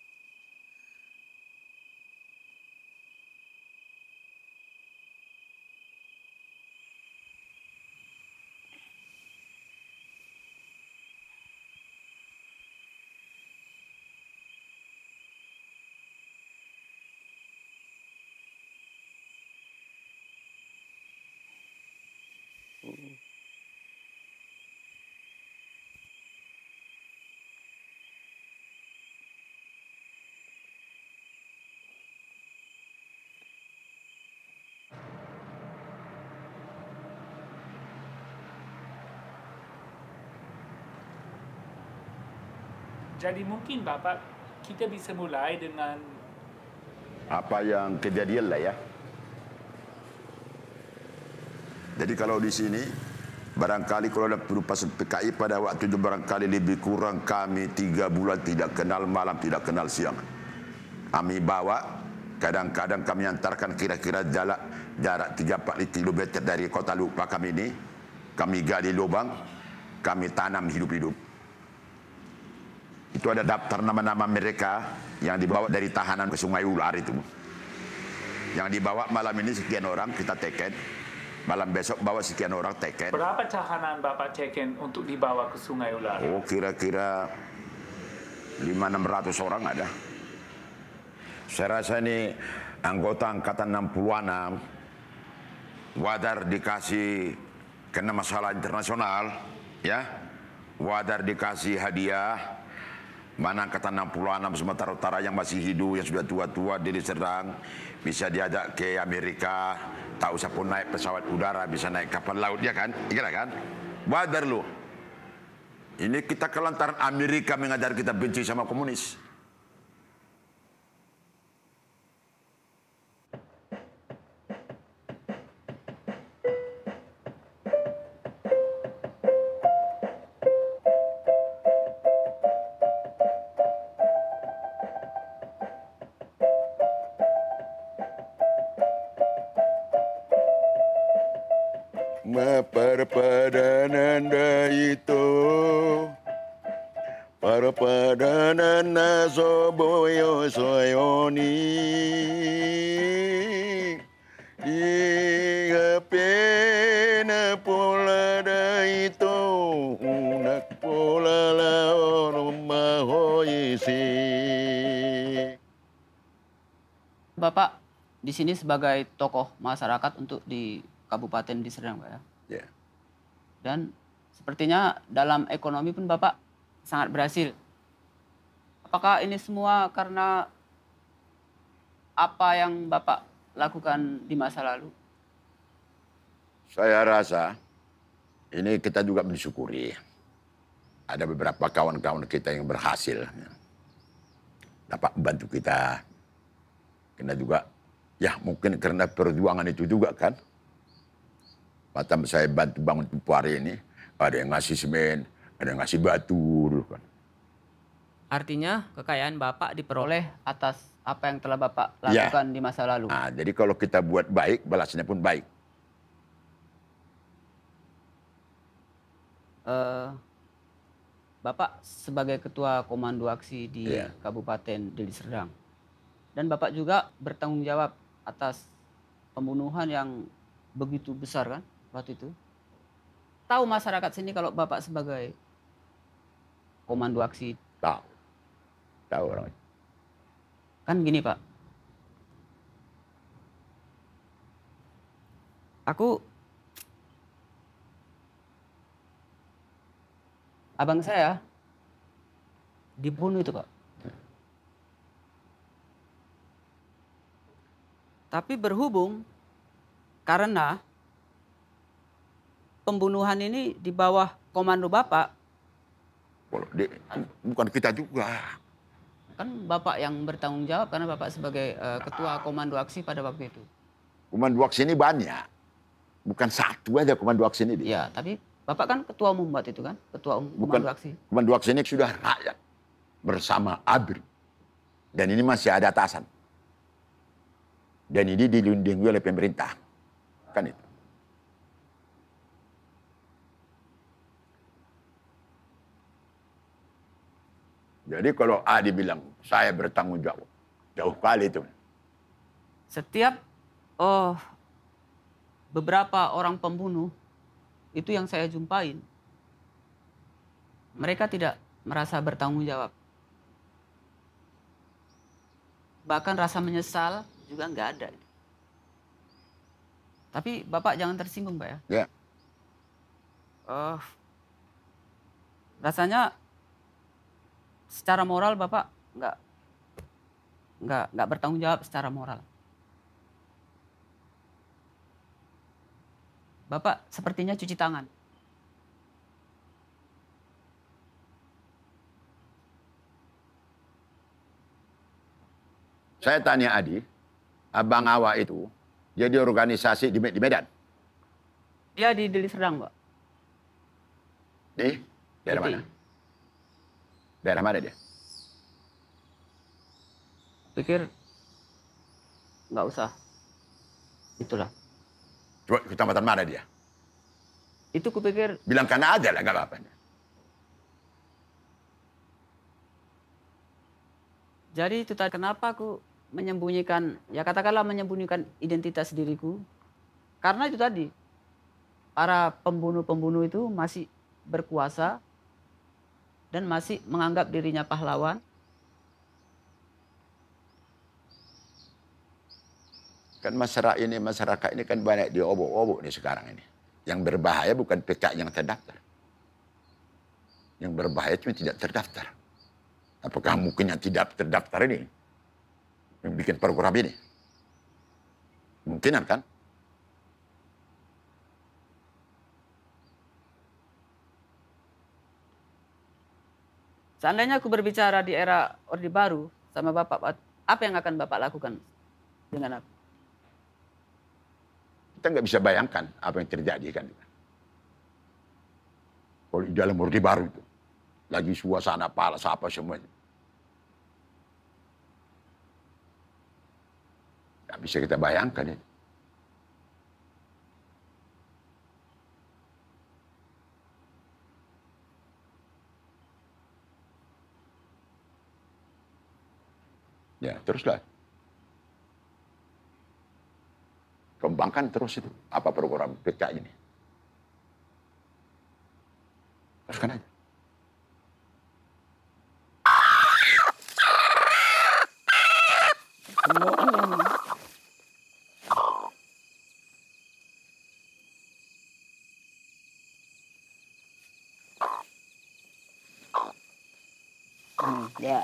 Jadi mungkin Bapak, kita bisa mulai dengan apa yang kejadian lah ya. Jadi kalau di sini, barangkali kalau ada perupasan P K I pada waktu itu barangkali lebih kurang kami tiga bulan tidak kenal malam, tidak kenal siang. Kami bawa, kadang-kadang kami antarkan kira-kira jarak jarak tiga sampai empat kilometer dari kota Lupa kami ini. Kami gali lubang, kami tanam hidup-hidup. Itu ada daftar nama-nama mereka yang dibawa dari tahanan ke Sungai Ular itu. Yang dibawa malam ini sekian orang kita teken. Malam besok bawa sekian orang teken. berapa tahanan Bapak teken untuk dibawa ke Sungai Ular? Oh, kira-kira lima enam ratus orang ada. Saya rasa ini anggota angkatan enam puluh enam. Wadar dikasih kena masalah internasional, ya. Wadar dikasih hadiah. Mana angkatan enam puluh enam Sumatera Utara yang masih hidup, yang sudah tua-tua di Serang, bisa diajak ke Amerika, tak usah pun naik pesawat udara, bisa naik kapal laut, ya kan? Iya kan? Wadar lu. Ini kita kelantaran Amerika mengajar kita benci sama komunis. Perpadanan itu perpadanan nasoboyo soyoni iya pena pola da itu unak pola laon mahoisi. Bapak di sini sebagai tokoh masyarakat untuk di Kabupaten Deli Serdang, Pak ya. Yeah. Dan sepertinya dalam ekonomi pun Bapak sangat berhasil. Apakah ini semua karena apa yang Bapak lakukan di masa lalu? Saya rasa ini kita juga mensyukuri. Ada beberapa kawan-kawan kita yang berhasil. Dapat membantu kita. Karena juga, ya mungkin karena perjuangan itu juga kan. Macam saya bantu bangun Pupuari ini, ada yang ngasih semen, ada yang ngasih batu dulu kan. Artinya kekayaan Bapak diperoleh atas apa yang telah Bapak lakukan ya. Di masa lalu. Nah, jadi kalau kita buat baik, balasnya pun baik. Uh, Bapak sebagai Ketua Komando Aksi di ya. Kabupaten Deli Serdang. Dan Bapak juga bertanggung jawab atas pembunuhan yang begitu besar kan? Waktu itu, tahu masyarakat sini kalau Bapak sebagai Komando Aksi? Tahu, tahu orang. Kan gini Pak, aku, abang saya dibunuh itu Pak. Tapi berhubung karena pembunuhan ini di bawah komando Bapak. Bukan kita juga. Kan Bapak yang bertanggung jawab karena Bapak sebagai uh, Ketua Komando Aksi pada waktu itu. Komando Aksi ini banyak. Bukan satu aja Komando Aksi ini. Ya, tapi Bapak kan ketua umum waktu itu kan? Ketua umum Bukan, komando aksi. komando aksi ini sudah rakyat bersama A B R I. Dan ini masih ada atasan. Dan ini dilindungi oleh pemerintah. Kan itu. Jadi kalau Adi bilang, saya bertanggung jawab. Jauh kali itu. Setiap oh, beberapa orang pembunuh, itu yang saya jumpain, mereka tidak merasa bertanggung jawab. Bahkan rasa menyesal juga nggak ada. Tapi Bapak jangan tersinggung, Pak ya. Ya. Uh, rasanya secara moral Bapak nggak nggak nggak bertanggung jawab secara moral. Bapak sepertinya cuci tangan. Saya tanya Adi, Abang Awa itu jadi organisasi di, di Medan. Dia di Deli Serdang, Pak. Di? Daerah mana? Daerah mana dia? Pikir nggak usah. Itulah. Coba kecamatan mana dia? Itu kupikir. Bilang karena aja lah, nggak apa-apa. Jadi itu tadi kenapa aku menyembunyikan, ya katakanlah menyembunyikan identitas diriku. Karena itu tadi, para pembunuh-pembunuh itu masih berkuasa dan masih menganggap dirinya pahlawan. Kan masyarakat ini, masyarakat ini kan banyak diobok-obok nih sekarang ini. Yang berbahaya bukan P K yang terdaftar. Yang berbahaya cuma tidak terdaftar. Apakah mungkin yang tidak terdaftar ini yang bikin program ini? Mungkinan kan? Seandainya aku berbicara di era Orde Baru sama Bapak, apa yang akan Bapak lakukan dengan aku? Kita nggak bisa bayangkan apa yang terjadi kan. Kalau di dalam Orde Baru itu, lagi suasana palas apa semuanya. Nggak bisa kita bayangkan itu. Ya, teruslah. Kembangkan terus itu. Apa program P K ini. Teruskan aja. Hmm, ya.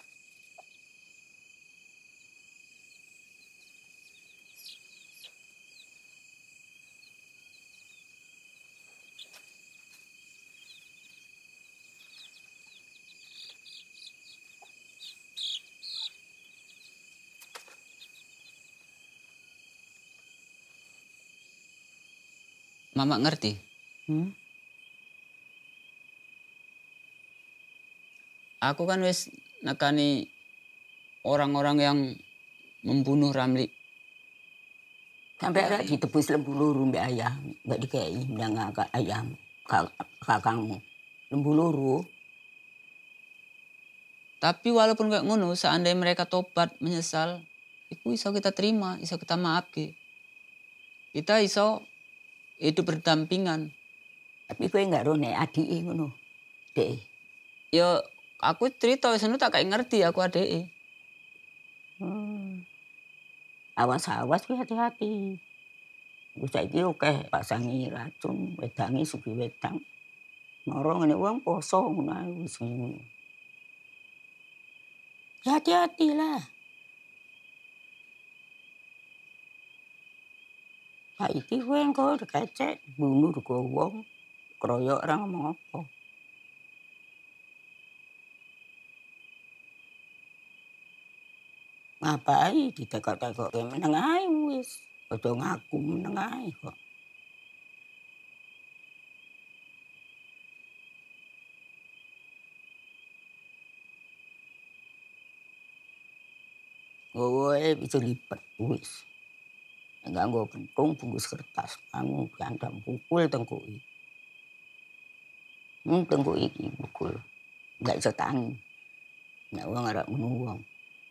Mama ngerti? Hmm? Aku kan wis nekani orang-orang yang membunuh Ramli. Sampai ada ditebus lembu luru mbak ayah, mbak dikei ndang kakak ayam kakangmu. Lembu luru. Tapi walaupun kayak ngono, seandainya mereka tobat menyesal, itu iso kita terima, iso kita maafke. Kita iso hidup berdampingan. Tapi kowe enggak rone adike ngono. Dek. Ya aku cerita wis tak kayak ngerti aku adike. Hmm. Awas-awas kowe hati-hati. Wis saiki akeh pasangi racun, wedangi sugi wedang. Moro ngene wong poso ngono ae wis ngono. Hati-hati lah. Saiki kowe engko kecek bunuh rego wong, kroyok ora ngomong apa. Ngapain ditekok-tekok meneng ae wis. Aja ngaku meneng ae kok. Bawa bisa lipat, wis. Enggak nggo kentung bungkus kertas, kamu piantam pukul tengkui. Hmm, tengkui iki pukul. Enggak bisa tangi. Nek wong arek ngono wong.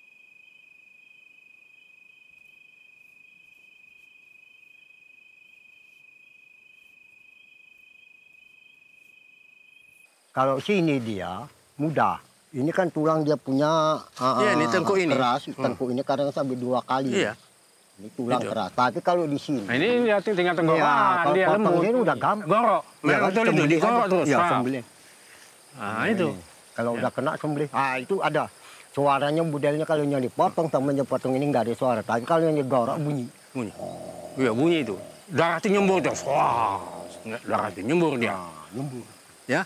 Kalau sini dia mudah. Ini kan tulang dia punya uh, Iya, ini tengkuk ini. keras. Tengkuk ini kadang sampai dua kali. Iya. Ini tulang Itu. keras. Tapi kalau di sini. Nah, ini dia tinggal tenggorokan, Ya, kalau dia potong lembut. ini udah gampang. Gorok. Ya, Memang kan betul itu, sembelih digorok aja. terus. Ya, Nah. sembelih. Nah, itu. Kalau Ya. udah kena sembelih. Ah, itu ada. Suaranya modelnya kalau yang dipotong sama yang potong ini nggak ada suara. Tapi kalau yang digorok bunyi. Bunyi. Iya, bunyi itu. Darah itu nyembur terus. Wah. Darah itu nyembur dia. Nyembur. Ya.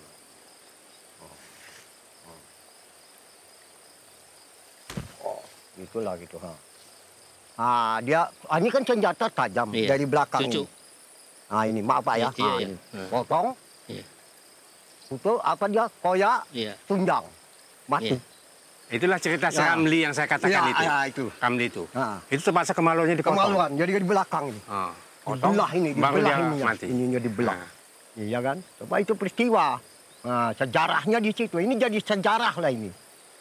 Itulah gitu. Ha. Ah, dia, ah, ini kan senjata tajam Iya. dari belakang Cucu. ini. Ah, ini maaf Pak ya. Iya, Ah, iya. ini. Hmm. Potong. Iya. Itu apa dia? Koyak, Iya. tundang. Mati. Iya. Itulah cerita si Ya. Ramli yang saya katakan Ya, itu. ya, itu. Ramli itu. Ah. Itu terpaksa kemaluannya dipotong. Kemaluan, jadi di belakang ini. Ah. Potong, Dibelah ini, baru dibelah dia ininya. mati. Ininya dibelah. Iya kan? Coba itu peristiwa. Nah, sejarahnya di situ. Ini jadi sejarah lah ini.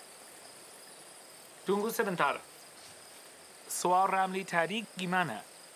Tunggu sebentar. Soal Ramli tadi gimana?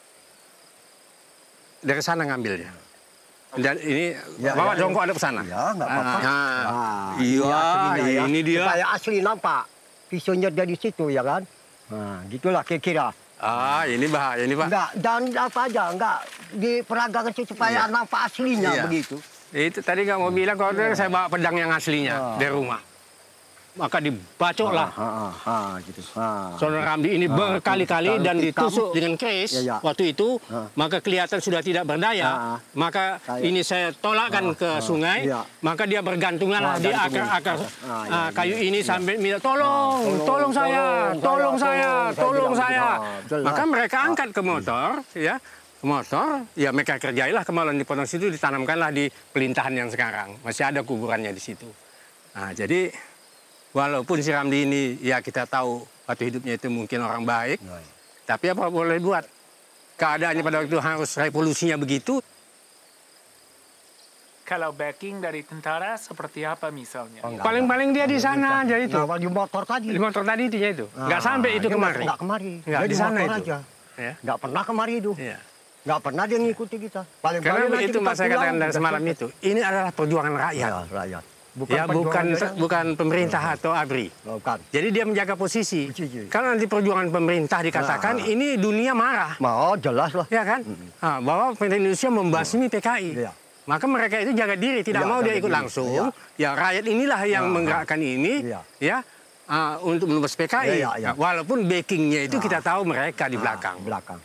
Dari sana ngambilnya. Dan ini Ya, bawa ya, jongkok ya. ada ke sana. Ya, nggak apa-apa. Nah, Nah, iya, aslinya ya. ini dia. Supaya asli nampak. Pisaunya dari situ ya kan? Nah, gitulah kira-kira. Ah, ini bahaya ini, Pak. Enggak, dan apa aja, enggak diperagakan supaya Iya. nampak aslinya Iya. begitu. Itu tadi nggak mau bilang kalau saya bawa pedang yang aslinya dari rumah. Maka dibacok lah. Ah, ah, ah, gitu. Ah. Saudara Ramli ini Ah, berkali-kali kalau dan tikam, ditusuk dengan keris ya, ya. waktu itu, Ah. maka kelihatan sudah tidak berdaya. Ah, Maka Kayak- ini saya tolakkan Ah, ke ah, sungai, iya. maka dia bergantunganlah Ah, di gantungin. akar-akar Ah, iya, ah, kayu iya, ini iya. sampai minta tolong, tolong, tolong saya, tolong, tolong saya, saya, tolong, saya tolong bilang saya. begitu. Ah, betul lah. Maka mereka Ah. angkat ke motor, ya. Ke motor, ya mereka kerjailah kemaluan dipotong situ, ditanamkanlah di pelintahan yang sekarang. Masih ada kuburannya di situ. Nah, jadi walaupun si Ramli ini ya kita tahu waktu hidupnya itu mungkin orang baik, tapi apa boleh buat? Keadaannya pada waktu itu harus revolusinya begitu. Kalau backing dari tentara seperti apa misalnya? Paling-paling dia di sana aja itu. Nah, di motor tadi. Di motor tadi itu ya itu. Nggak Nah, sampai itu dia kemari. Nggak kemari. Nggak, Dia di sana motor itu. aja. Ya. Nggak pernah kemari itu. Iya. Nggak pernah dia ngikuti kita. Paling Karena paling nanti itu kita mas saya pulang, katakan dari udah semalam selesai. itu. Ini adalah perjuangan rakyat. Ya, rakyat. ya bukan perjuangan bukan pemerintah atau A B R I. Bukan. Jadi dia menjaga posisi. Kalau nanti perjuangan pemerintah dikatakan Nah. ini dunia marah. Mau jelas lah. Ya kan? Nah, bahwa pemerintah Indonesia membasmi P K I. Iya. Maka mereka itu jaga diri, tidak Iya, mau dia jaga ikut diri. langsung. Iya. Ya rakyat inilah yang Nah, menggerakkan ini, Iya. ya ah, untuk menembus P K I. Iya, iya. Nah, walaupun backingnya itu Nah. kita tahu mereka di Nah, belakang. belakang.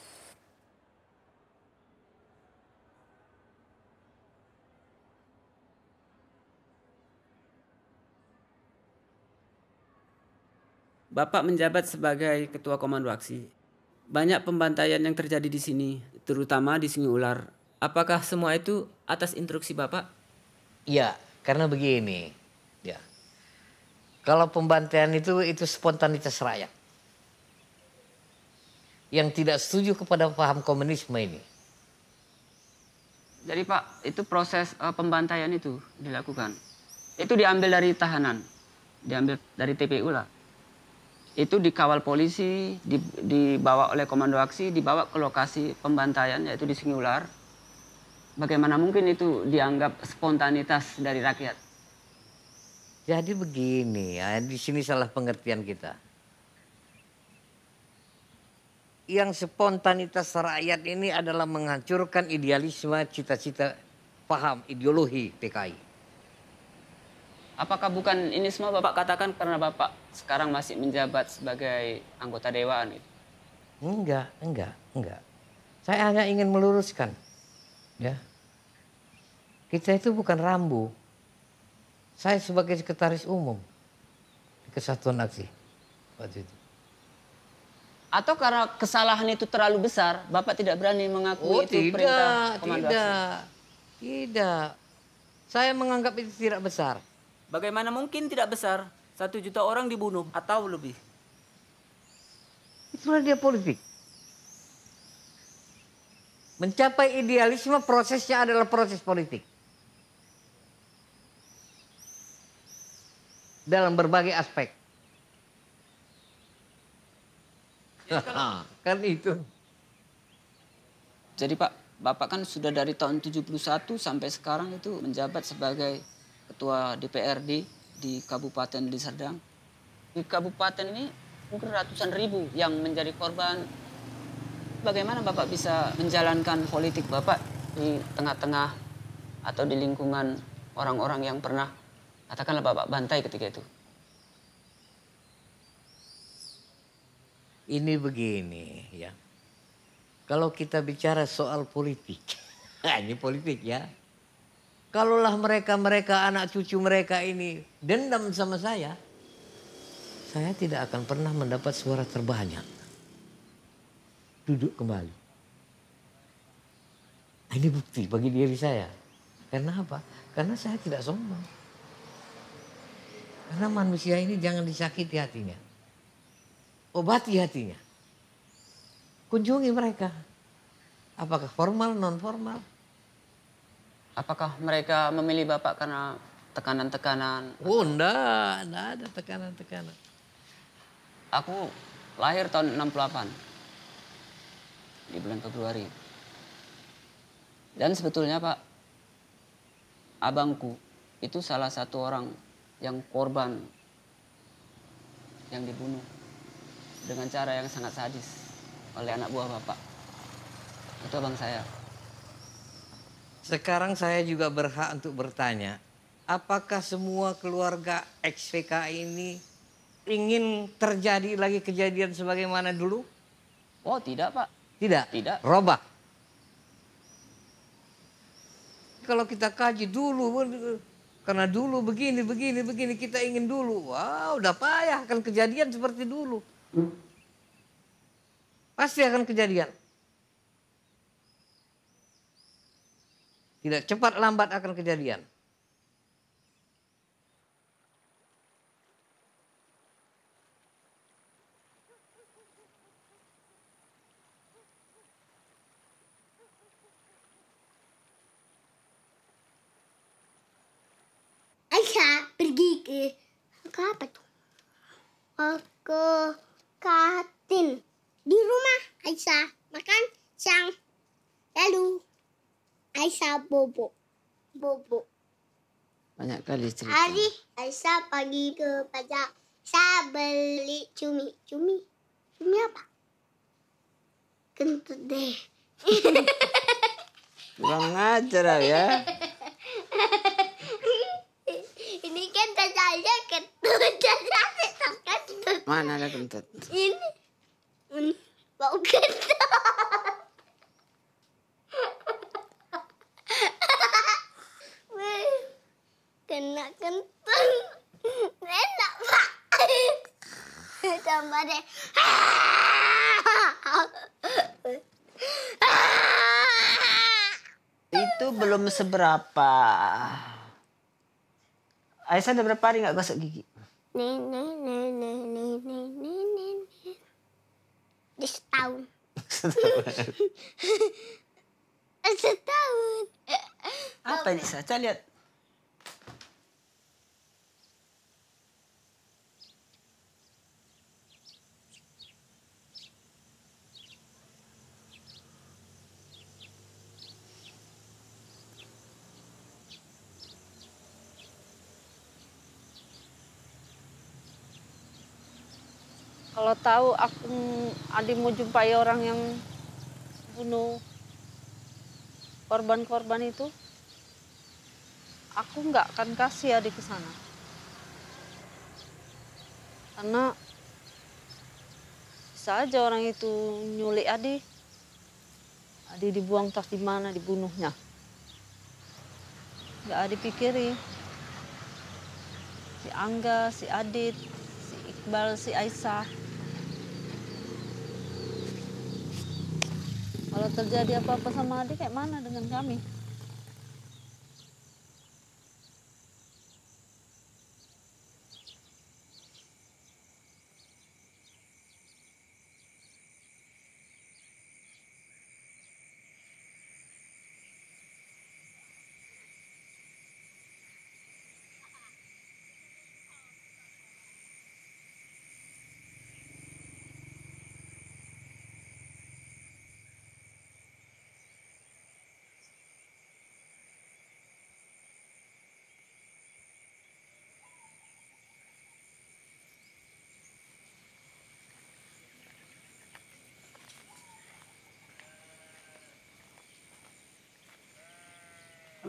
Bapak menjabat sebagai Ketua Komando Aksi. Banyak pembantaian yang terjadi di sini, terutama di Sungai Ular. Apakah semua itu atas instruksi Bapak? Iya, karena begini. Ya. Kalau pembantaian itu itu spontanitas rakyat. Yang tidak setuju kepada paham komunisme ini. Jadi Pak, itu proses uh, pembantaian itu dilakukan. Itu diambil dari tahanan, diambil dari T P U lah. Itu dikawal polisi, di, dibawa oleh Komando Aksi, dibawa ke lokasi pembantaian yaitu di Sungai Ular. Bagaimana mungkin itu dianggap spontanitas dari rakyat? Jadi begini ya, di sini salah pengertian kita. Yang spontanitas rakyat ini adalah menghancurkan idealisme, cita-cita, paham, ideologi P K I. Apakah bukan ini semua Bapak katakan karena Bapak sekarang masih menjabat sebagai anggota dewan itu? Enggak, enggak, enggak. Saya hanya ingin meluruskan. Ya. Kita itu bukan rambu. Saya sebagai sekretaris umum di Kesatuan Aksi waktu itu. Atau karena kesalahan itu terlalu besar, Bapak tidak berani mengakui Oh, itu perintah tidak, Komando tidak. Aksi? Tidak. Saya menganggap itu tidak besar. Bagaimana mungkin tidak besar? Satu juta orang dibunuh atau lebih. Itulah dia politik. Mencapai idealisme prosesnya adalah proses politik. Dalam berbagai aspek. Kan itu. Jadi Pak, Bapak kan sudah dari tahun tujuh puluh satu sampai sekarang itu menjabat sebagai Ketua D P R D di Kabupaten Deli Serdang. Di kabupaten ini mungkin ratusan ribu yang menjadi korban. Bagaimana Bapak bisa menjalankan politik Bapak di tengah-tengah atau di lingkungan orang-orang yang pernah katakanlah Bapak bantai ketika itu? Ini begini ya. Kalau kita bicara soal politik, ini politik ya. Kalaulah mereka-mereka anak cucu mereka ini dendam sama saya, saya tidak akan pernah mendapat suara terbanyak. Duduk kembali. Ini bukti bagi diri saya. Karena apa? Karena saya tidak sombong. Karena manusia ini jangan disakiti hatinya. Obati hatinya. Kunjungi mereka. Apakah formal, non formal? Apakah mereka memilih Bapak karena tekanan-tekanan? Oh enggak, enggak ada tekanan-tekanan. Aku lahir tahun enam puluh delapan. Di bulan Februari. Dan sebetulnya Pak, abangku itu salah satu orang yang korban yang dibunuh dengan cara yang sangat sadis oleh anak buah Bapak. Itu abang saya. Sekarang saya juga berhak untuk bertanya, apakah semua keluarga X P K I ini ingin terjadi lagi kejadian sebagaimana dulu? Oh tidak Pak. Tidak? Tidak. Robah. Kalau kita kaji dulu, karena dulu begini, begini, begini, kita ingin dulu. Wah, udah payah akan kejadian seperti dulu. Pasti akan kejadian. Tidak cepat lambat akan kejadian. Aisyah pergi ke ke apa tuh? Oh, ke kantin. Di rumah Aisyah makan siang. Lalu Aisyah bobo. Bobo. Banyak kali cerita. Hari Aisyah pergi ke pasar. Saya beli cumi. Cumi? Cumi apa? Kentut deh. Kurang ajar ya. Ini kan saya kentut. Kentut. Mana ada kentut? Ini. Hmm, bau kentut. Kena kentut. Enak Pak. Tambah deh. Itu belum seberapa. Aisyah udah berapa hari nggak gosok gigi? Nih, nih, nih, nih, nih, nih, nih, nih, nih. Di setahun. Setahun. Apa ini saya lihat? Kalau tahu aku Adi mau jumpai orang yang bunuh korban-korban itu, aku nggak akan kasih Adi ke sana. Karena bisa aja orang itu nyulik Adi. Adi dibuang tas di mana dibunuhnya. Nggak Adi pikirin. Si Angga, si Adit, si Iqbal, si Aisyah. Kalau terjadi apa-apa sama adik, kayak mana dengan kami?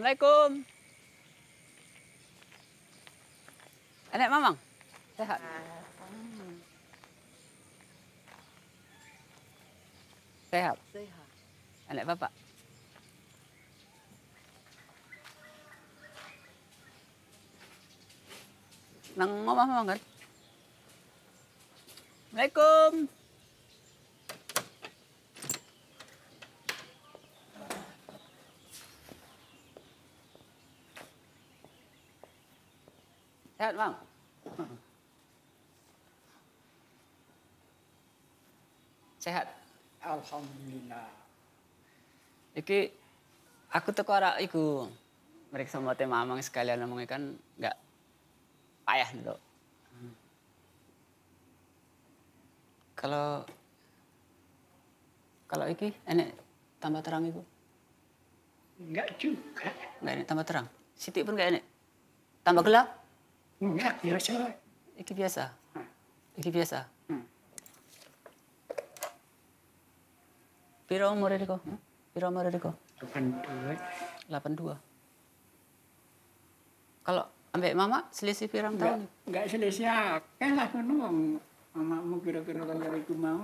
Assalamualaikum. Enek Mamang? Sehat? Hmm. Sehat? Sehat. Enek Bapak? Nang ngomong Mamang kan? Assalamualaikum. Sehat, Bang? Sehat? Alhamdulillah. Iki aku teko arek iku meriksa mate Mamang sekalian ngomongnya kan enggak payah dulu. Kalau kalau iki enek tambah terang iku? Enggak juga. Enggak enek tambah terang. Sithik pun enggak enek. Tambah gelap? Enggak, biasa. Iki biasa. Iki biasa. Hmm. Piro umur Riko? Piro umur Riko? delapan dua. delapan dua. Kalau ambek Mama selisih pirang tahun? Enggak selisih akeh lah ngono. Mamamu kira-kira kaya iku mau.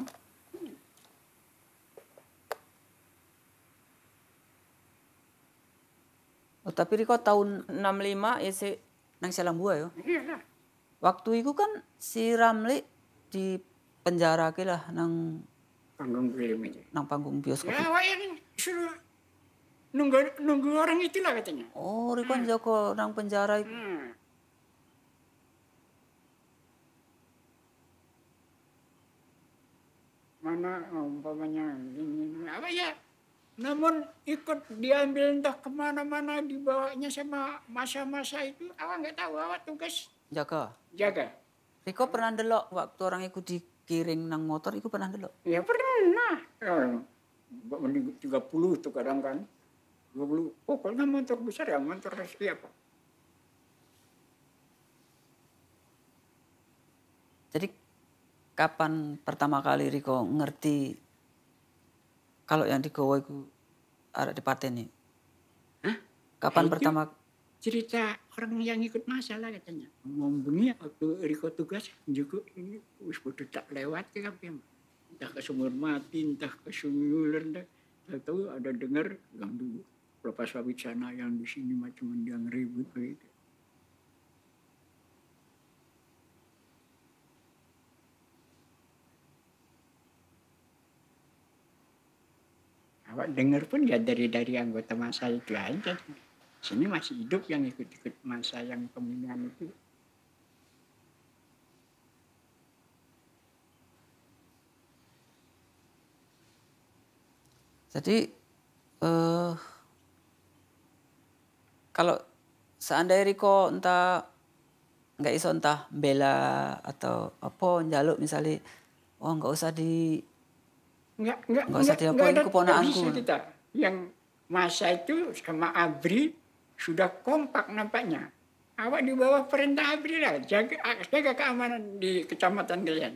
Oh, tapi Riko tahun enam puluh lima isi nang Selambua yo. Iya lah. Waktu itu kan si Ramli di penjara ke lah nang panggung film itu. Nang panggung bioskop. Ya, awak yang suruh nunggu nunggu orang itulah katanya. Oh, Riko hmm. Joko nang penjara itu. Hmm. Mana umpamanya ini apa ya? Namun ikut diambil entah kemana-mana dibawanya sama masa-masa itu, awak nggak tahu, awak tugas jaga. Jaga. Riko pernah delok waktu orang ikut dikiring nang motor, itu pernah delok? Ya pernah. Ya, tiga puluh tuh kadang kan. dua puluh. Pokoknya motor besar ya, motor siapa? Jadi kapan pertama kali Riko ngerti kalau yang digawa itu arek dipateni? Hah? Kapan Itu pertama? cerita orang yang ikut masalah katanya. Ngomongnya waktu Riko tugas juga ini wis bodoh tak lewat ke kapan. Entah ke sumur mati, entah ke sungai entah tahu ada dengar yang dulu Bapak Sawit sana yang di sini macam yang ribut begitu. Awak dengar pun ya dari dari anggota masa itu aja. Sini masih hidup yang ikut-ikut masa yang pemilihan itu. Jadi uh, kalau seandainya Riko entah nggak iso entah bela atau apa njaluk misalnya, oh nggak usah di Enggak, enggak, Nggak usah enggak, diapain, enggak ada keponakanku. bisa kita. Yang masa itu sama Abri sudah kompak nampaknya. Awak di bawah perintah Abri lah, jaga, jaga keamanan di kecamatan kalian.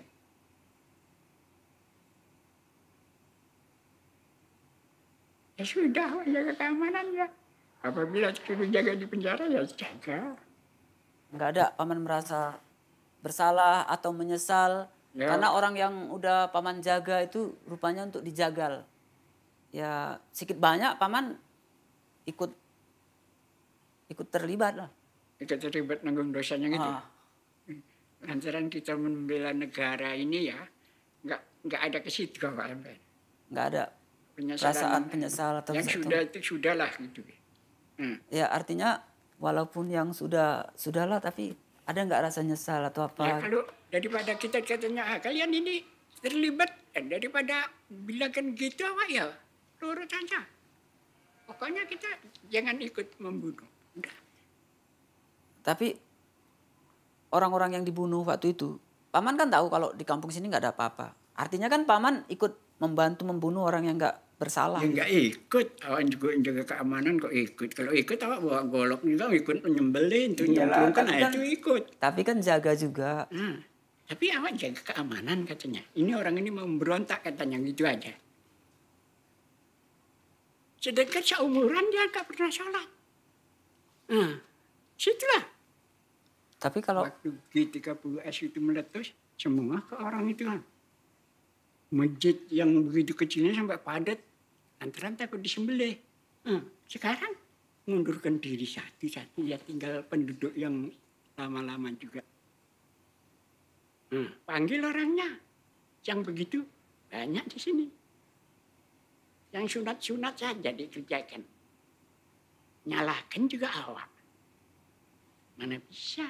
Ya sudah, awak jaga keamanan ya. Apabila sudah jaga di penjara ya jaga. nggak ada paman merasa bersalah atau menyesal. Ya. Karena orang yang udah paman jaga itu rupanya untuk dijagal. Ya sedikit banyak paman ikut ikut terlibat lah. Ikut terlibat nanggung dosanya gitu. Ah. Lantaran kita membela negara ini ya, nggak nggak ada ke situ Pak Amben. Nggak ada Penyesalan perasaan penyesal atau yang sesuatu. sudah itu sudahlah gitu. Hmm. Ya artinya walaupun yang sudah sudahlah tapi ada nggak rasa nyesal atau apa? Ya kalau daripada kita katanya ah, kalian ini terlibat, eh, daripada bilangkan gitu apa ya, lurut saja. Pokoknya kita jangan ikut membunuh. Udah. Tapi orang-orang yang dibunuh waktu itu, paman kan tahu kalau di kampung sini nggak ada apa-apa. Artinya kan paman ikut membantu membunuh orang yang nggak bersalah. Ya nggak ikut, awak juga jaga keamanan kok ikut. Kalau ikut awak bawa golok juga ikut nyembelin, tuh Iyalah, nyemplungkan, tapi nah, kan- itu ikut. Tapi kan jaga juga. Hmm. Tapi awak jaga keamanan katanya. Ini orang ini mau berontak katanya gitu aja. Sedangkan seumuran dia nggak pernah sholat. Nah, situlah. Tapi kalau waktu G tiga puluh S itu meletus, semua ke orang itu kan. Masjid yang begitu kecilnya sampai padat, lantaran takut disembelih. Nah, sekarang mundurkan diri satu-satu, ya tinggal penduduk yang lama-lama juga. Nah, panggil orangnya. Yang begitu banyak di sini. Yang sunat-sunat saja dikerjakan. Nyalahkan juga awak. Mana bisa.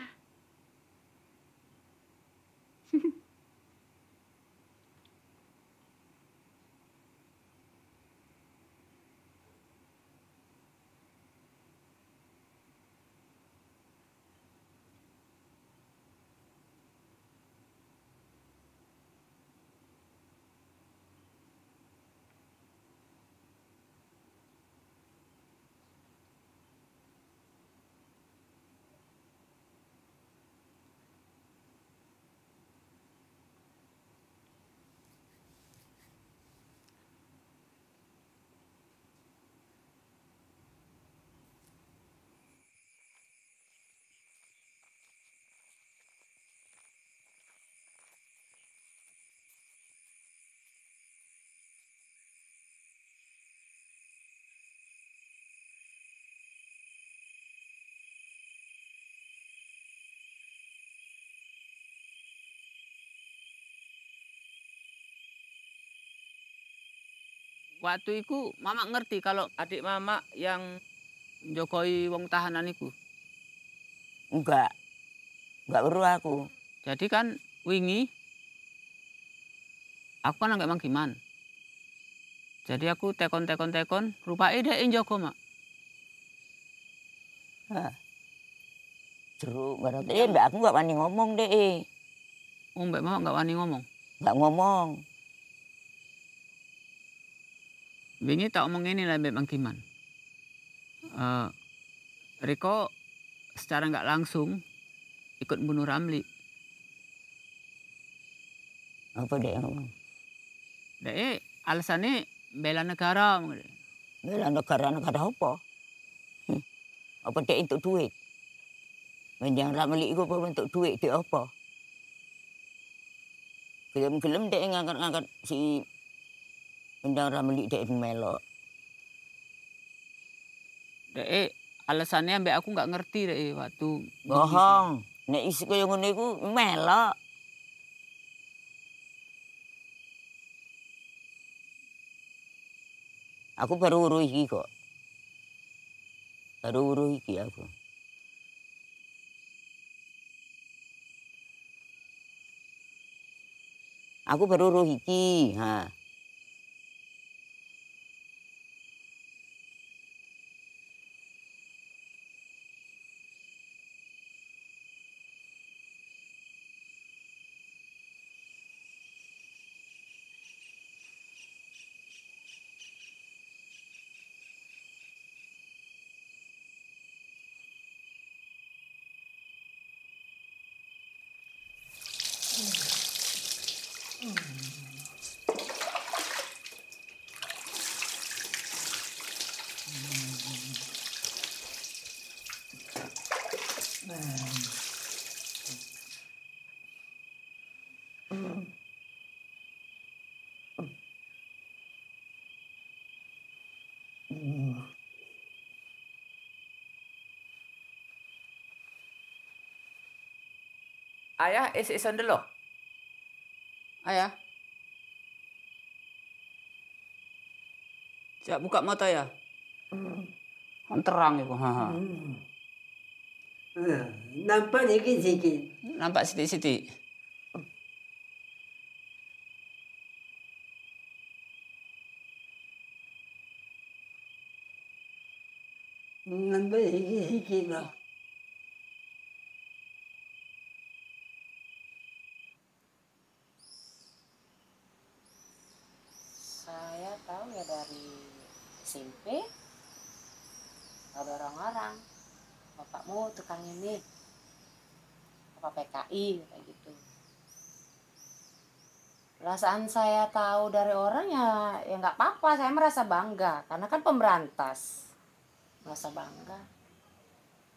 waktu itu mama ngerti kalau adik mama yang jokoi wong tahanan itu. Enggak. Enggak perlu aku. Jadi kan wingi aku kan nggak mangkiman. Jadi aku tekon-tekon-tekon rupanya dia joko mak. Hah. Jeruk berarti eh, mbak aku nggak wani ngomong deh. Oh mbak mama nggak wani ngomong? Nggak ngomong. Wingi tak omong ini lah mbak mangkiman. Uh, Riko secara nggak langsung ikut bunuh Ramli. Apa dia ngomong? Dia alasannya bela negara. Bela negara, negara apa? Hmm. Apa dia untuk duit? Menjang Ramli itu apa untuk duit, dia apa? Gelem-gelem dia ngangkat-ngangkat si Menjang Ramli dia melok. Dia alasannya mbak aku nggak ngerti deh waktu. Bohong. Nek isi kaya ngono iku melok. Aku baru uruh iki kok. Baru uruh iki aku. Aku baru uruh iki, ha. Ayah, is-ison dulu. Ayah. Siap buka mata ya. Kan terang itu. Hmm. Nampak sedikit-sedikit. Nampak sedikit-sedikit. Nampak sedikit-sedikit lah. Saya tahu ya dari S M P ada orang-orang, bapakmu tukang ini, apa P K I kayak gitu. Perasaan saya tahu dari orang ya ya nggak apa-apa, saya merasa bangga karena kan pemberantas, merasa bangga.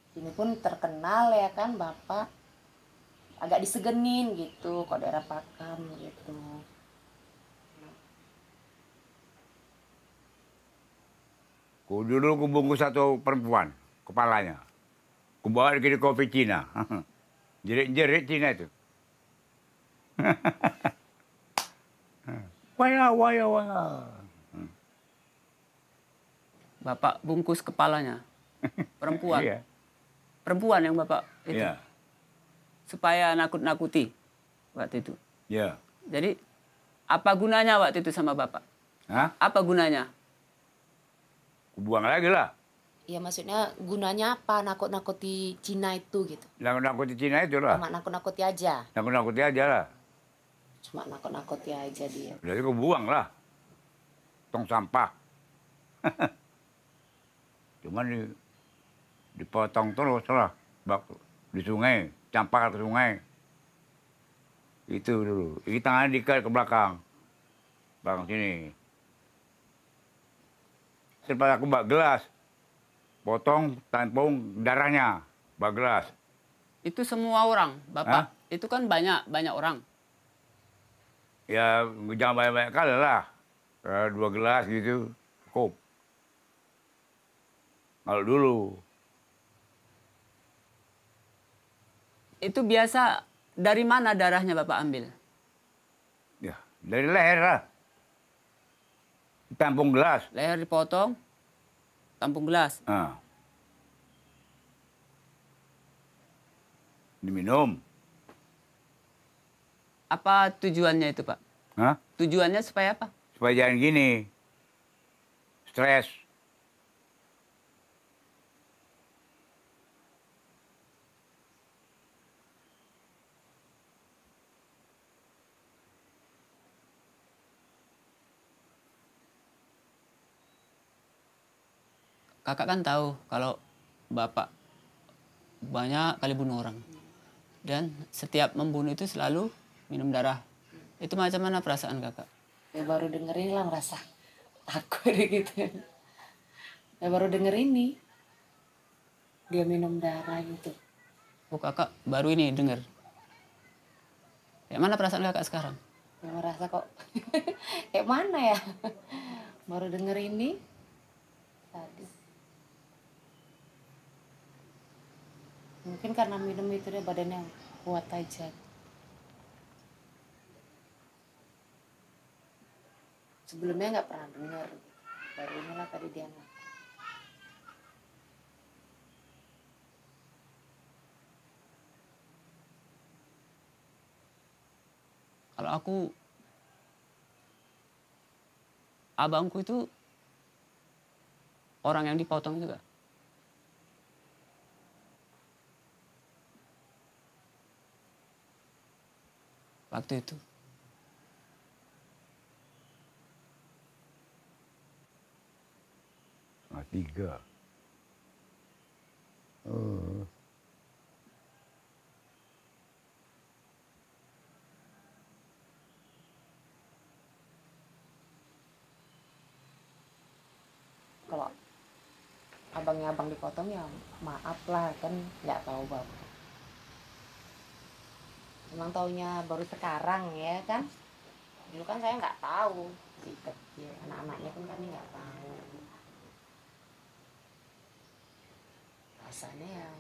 Ini pun terkenal ya kan Bapak. Agak disegenin gitu kok daerah Pakam gitu. Ku dulu ku bungkus satu perempuan kepalanya. Ku bawa ke kopi Cina. Jerit-jerit Cina itu. Waya, waya, waya. Bapak bungkus kepalanya. Perempuan. Iya. Perempuan yang Bapak itu. Iya. Supaya nakut-nakuti waktu itu. Iya. Jadi apa gunanya waktu itu sama Bapak? Hah? Apa gunanya? Ku buang lagi lah. Iya maksudnya gunanya apa nakut-nakuti Cina itu gitu? Nakut-nakuti Cina itu lah. Cuma nakut-nakuti aja. Nakut-nakuti aja lah. Cuma nakut-nakuti aja dia. Jadi ku buang lah. Tong sampah. Cuman di, dipotong terus lah. Di sungai. Campar ke sungai. Itu dulu. Ini tangannya diikat ke belakang. Belakang sini. Setelah aku bak gelas. Potong, tampung darahnya. Bak gelas. Itu semua orang, Bapak. Hah? Itu kan banyak, banyak orang. Ya, jangan banyak-banyak kali lah. Dua gelas gitu. Cukup. Kalau dulu. Itu biasa dari mana darahnya Bapak ambil? Ya, dari leher lah. Tampung gelas. Leher dipotong, tampung gelas. Ah. Diminum. Apa tujuannya itu, Pak? Hah? Tujuannya supaya apa? Supaya jangan gini. Stres. Kakak kan tahu kalau Bapak banyak kali bunuh orang. Dan setiap membunuh itu selalu minum darah. Itu macam mana perasaan kakak? Ya baru denger ini lah merasa takut gitu. Ya baru denger ini. Dia minum darah gitu. Oh kakak baru ini denger. Ya mana perasaan kakak sekarang? Ya merasa kok kayak mana ya? Baru denger ini. Tadi. Mungkin karena minum itu dia badannya kuat aja. Sebelumnya nggak pernah dengar. Baru inilah tadi dia ngaku. Kalau aku, abangku itu orang yang dipotong juga. Waktu itu. Ah, tiga. Oh. Kalau abangnya abang dipotong ya maaf lah kan nggak tahu bapak. Emang taunya baru sekarang ya kan? Dulu kan saya nggak tahu si kecil, anak-anaknya pun kami nggak tahu. Rasanya ya.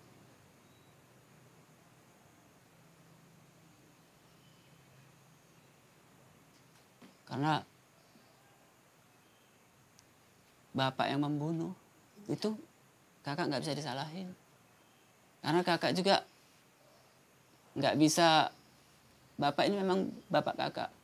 Karena bapak yang membunuh itu kakak nggak bisa disalahin. Karena kakak juga nggak bisa, bapak ini memang bapak kakak.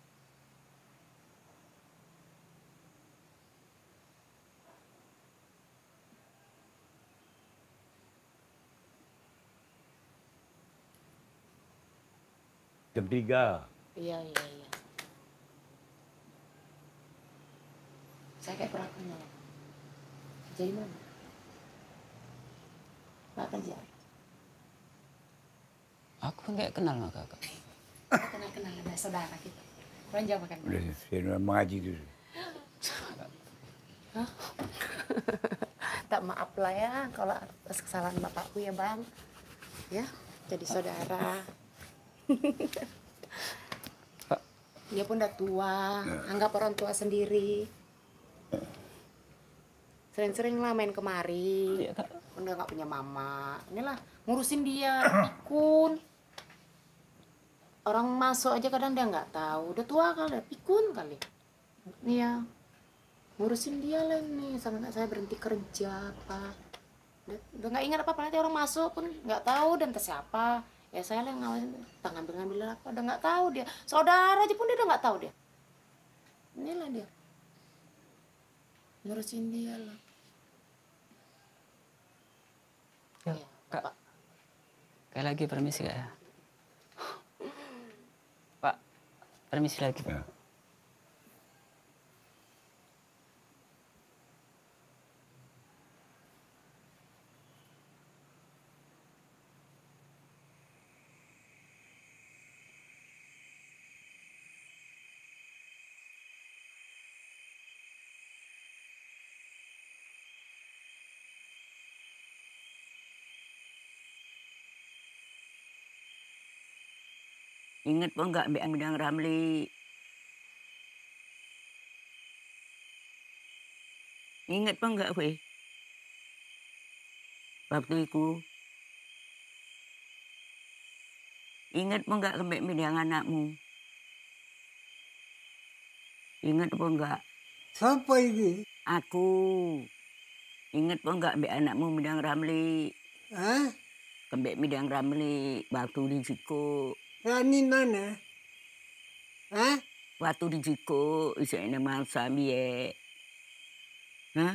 Jam tiga. Iya, iya, iya. Saya kayak kurang kenal. Jadi mana? Nggak kerja. Aku nggak kenal sama kakak. Kita kenal-kenal ada saudara kita. Kurang jauh makan. Udah, saya mengaji itu. Hah? minta maaf lah ya kalau atas kesalahan bapakku ya Bang. Ya, jadi saudara. Dia pun udah tua, anggap orang tua sendiri. Sering-sering lah main kemari. Udah nggak punya mama. Inilah ngurusin dia, pikun. Orang masuk aja kadang dia nggak tahu. Udah tua kali, pikun kali. Iya. Ngurusin dia lah nih sampai saya berhenti kerja apa. Udah, udah nggak ingat apa-apa, nanti orang masuk pun nggak tahu dan entah siapa. Ya saya lah yang ngawasin, tak ngambil-ngambil apa, udah nggak tahu dia. Saudara aja pun dia udah nggak tahu dia. Inilah dia. Ngurusin dia lah. Ya, Kak. Kayak lagi permisi Kak ya. Pak, permisi lagi. Ya. Ingat pun enggak Mbak Midang Ramli? Ingat pun enggak, weh? Waktu itu. Ingat pun enggak Mbak Midang anakmu? Ingat pun enggak? Siapa ini? Aku. Ingat pun enggak Mbak anakmu Midang Ramli? Hah? Mbak Midang Ramli waktu di Jiko. Rani mana? Hah? Waktu di Jiko, isanya mangsa biye. Hah?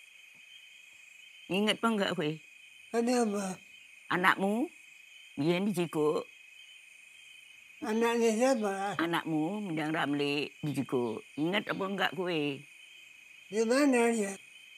Ingat apa enggak, weh? Ada apa? Anakmu, dia di Jiko. Anaknya siapa? Anakmu, Midang Ramli di Jiko. Ingat apa enggak, kue? Di mana dia?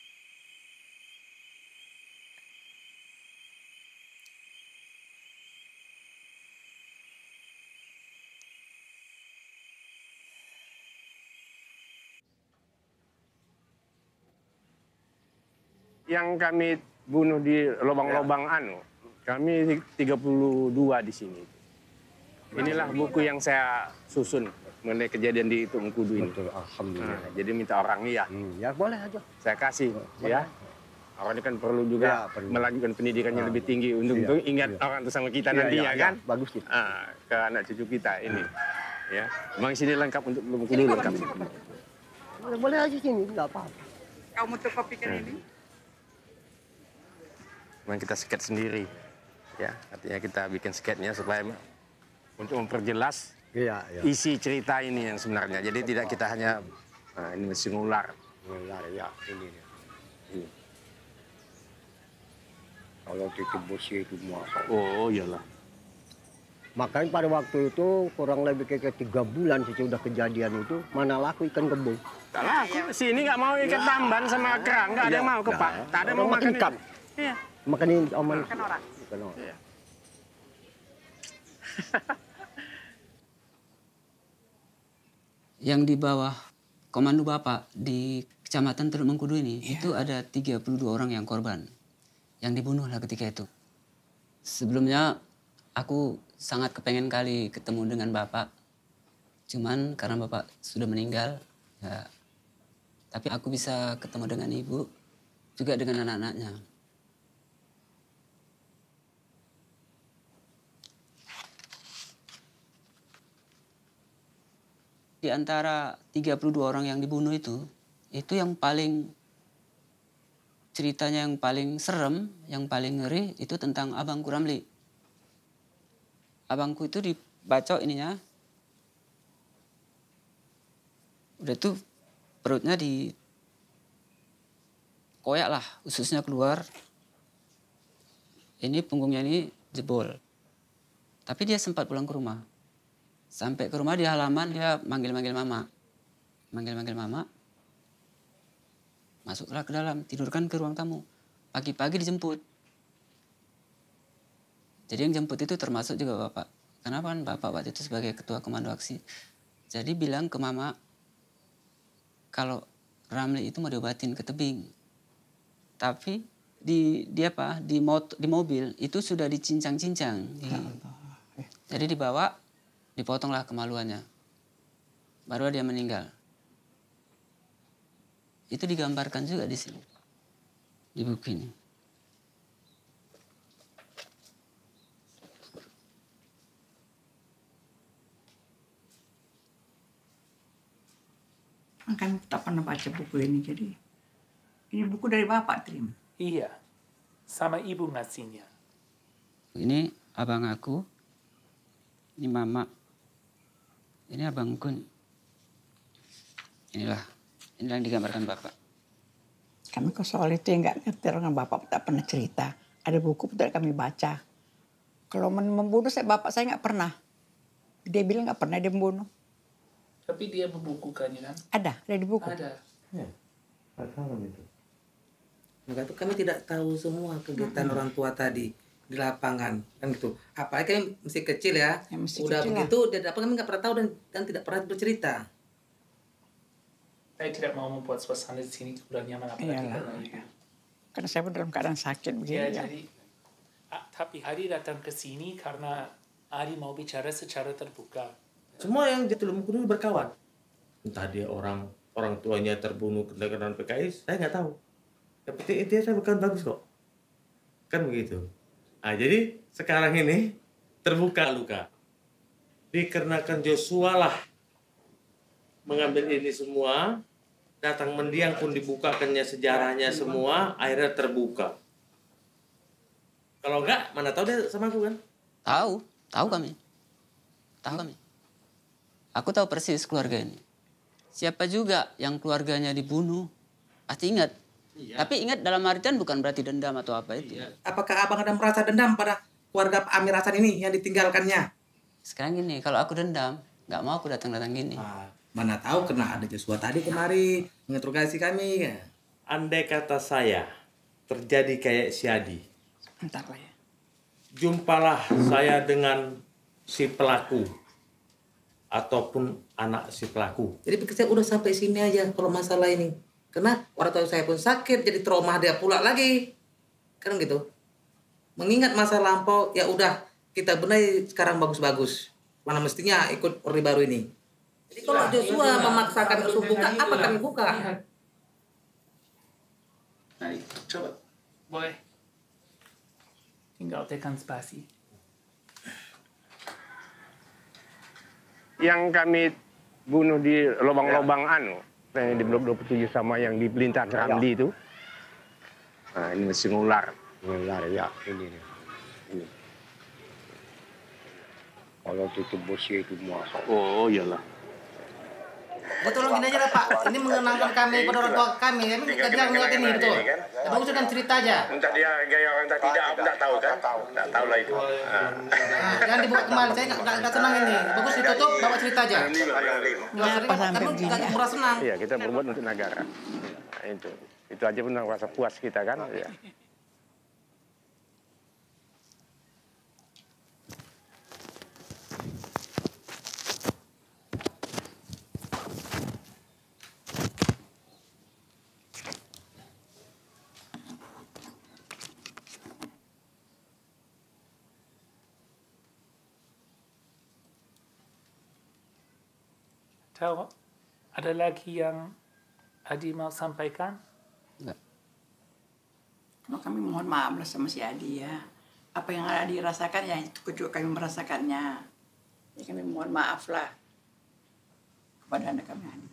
Yang kami bunuh di lubang-lubang anu, kami tiga puluh dua di sini. Inilah buku yang saya susun mengenai kejadian di Tungkudu ini. Betul, alhamdulillah. Nah, jadi minta orang iya. Hmm, ya boleh aja. Saya kasih, boleh. ya. Orang ini kan perlu juga Ya, perlu. melanjutkan pendidikannya Ah, lebih tinggi untuk, iya, untuk ingat iya. orang itu sama kita Iya, nantinya iya, kan. iya, bagus itu. Ah, ke anak cucu kita ini. Ya, memang sini lengkap untuk Tungkudu lengkap. Boleh, boleh aja sini, nggak apa-apa. Kau fotokopikan Hmm. ini? Memang kita sket sendiri, ya. Artinya kita bikin sketnya supaya untuk memperjelas Iya, iya. isi cerita ini yang sebenarnya. Jadi tidak kita hanya nah, ini mesin ular. Ular, ya ini. dia. Ini. Kalau titik besi itu muasal. Oh iyalah. Makanya pada waktu itu kurang lebih kayak tiga bulan sesudah kejadian itu mana laku ikan kembung. Tak laku. Sini nggak mau ikan tamban sama kerang, nggak ada yang mau kepak. Tak ada yang mau makan ikan. Iya. Makan ini aman. Makan orang. Makan orang. Iya. Yang di bawah komando Bapak di Kecamatan Teluk Mengkudu ini, yeah. itu ada tiga puluh dua orang yang korban. Yang dibunuh lah ketika itu. Sebelumnya aku sangat kepengen kali ketemu dengan Bapak. Cuman karena Bapak sudah meninggal, ya, tapi aku bisa ketemu dengan Ibu, juga dengan anak-anaknya. Di antara tiga puluh dua orang yang dibunuh itu, itu yang paling ceritanya yang paling serem, yang paling ngeri itu tentang abangku Ramli. Abangku itu dibacok ininya, udah tuh perutnya di koyak lah, ususnya keluar. Ini punggungnya ini jebol. Tapi dia sempat pulang ke rumah. Sampai ke rumah di halaman dia manggil-manggil mama. Manggil-manggil mama. Masuklah ke dalam, tidurkan ke ruang tamu. Pagi-pagi dijemput. Jadi yang jemput itu termasuk juga Bapak. Kenapa kan Bapak waktu itu sebagai ketua komando aksi. Jadi bilang ke mama, kalau Ramli itu mau diobatin ke tebing. Tapi di di apa di mot, di mobil itu sudah dicincang-cincang. Jadi dibawa, dipotonglah kemaluannya. Baru dia meninggal. Itu digambarkan juga di sini. Di buku ini. Kan tak pernah baca buku ini, jadi ini buku dari Bapak terima. Iya, sama ibu ngasihnya. Ini abang aku, ini mama, ini abangku. Inilah, inilah yang digambarkan Bapak. Kami kok soal itu yang nggak ngerti, orang Bapak tak pernah cerita. Ada buku tidak kami baca. Kalau membunuh saya Bapak saya nggak pernah. Dia bilang nggak pernah dia membunuh. Tapi dia membukukannya kan? Ada, ada di buku. Ada. Ya, tak salah itu. Maka itu kami tidak tahu semua kegiatan hmm. orang tua tadi di lapangan kan gitu. Apalagi kami masih kecil ya. ya masih Udah kecil begitu, dan apa kami nggak pernah tahu dan dan tidak pernah bercerita. Saya tidak mau membuat suasana di sini kurang nyaman apalagi karena itu. Karena saya pun dalam keadaan sakit begini. Ya, jadi, ah, tapi Adi datang ke sini karena Adi mau bicara secara terbuka. Semua yang di Tulung Kudu berkawan. Entah dia orang orang tuanya terbunuh karena P K I, saya nggak tahu. Tapi intinya saya bukan bagus kok. Kan begitu. Nah, jadi sekarang ini terbuka luka. Dikarenakan Joshua lah mengambil ini semua, datang mendiang pun dibukakannya sejarahnya semua, akhirnya terbuka. Kalau enggak, mana tahu dia sama aku kan? Tahu, tahu kami. Tahu kami. Aku tahu persis keluarga ini. Siapa juga yang keluarganya dibunuh, pasti ingat. Iya. Tapi ingat dalam artian bukan berarti dendam atau apa itu. Iya. Apakah abang ada merasa dendam pada keluarga Amir Hasan ini yang ditinggalkannya? Sekarang gini, kalau aku dendam, nggak mau aku datang-datang gini. Ah, mana tahu kena ada Joshua tadi kemari menginterogasi kami. Ya. Andai kata saya terjadi kayak si Adi. Entar lah ya. Jumpalah saya dengan si pelaku. Ataupun anak si pelaku. Jadi pikir saya udah sampai sini aja kalau masalah ini. Karena orang tua saya pun sakit, jadi trauma dia pula lagi. Kan gitu. Mengingat masa lampau, ya udah kita benahi sekarang bagus-bagus. Mana mestinya ikut Orde Baru ini. Jadi kalau Joshua memaksakan untuk buka, apa kami buka? Nah, coba. Boleh. Tinggal tekan spasi. Yang kami bunuh di lubang-lubang ya. Anu, di blok dua puluh tujuh sama yang di Pelintar Ramli itu. Nah, ini masih ngular. Ngular, ya. Ini, ini. ini. Kalau tutup besi itu masuk. Oh, iyalah. Betul gini aja lah Pak, ini mengenangkan kami pada orang tua kami, kami tidak dia melihat ini betul. Ya bagus dengan cerita aja. Entah dia gaya orang tak tidak, aku tak tahu kan? Tak tahu lah itu. Jangan dibuka kembali, saya nggak senang ini. Bagus ditutup, bawa cerita aja. Nggak sering, kami nggak pernah senang. Iya, kita berbuat untuk negara. Nah, itu, itu aja pun rasa puas kita kan. Ya. Tahu, ada lagi yang Adi mau sampaikan? Enggak. Kalau kami mohon maaf lah sama si Adi ya. Apa yang Adi rasakan ya itu juga kami merasakannya. Ya, kami mohon maaf lah kepada anak kami Adi.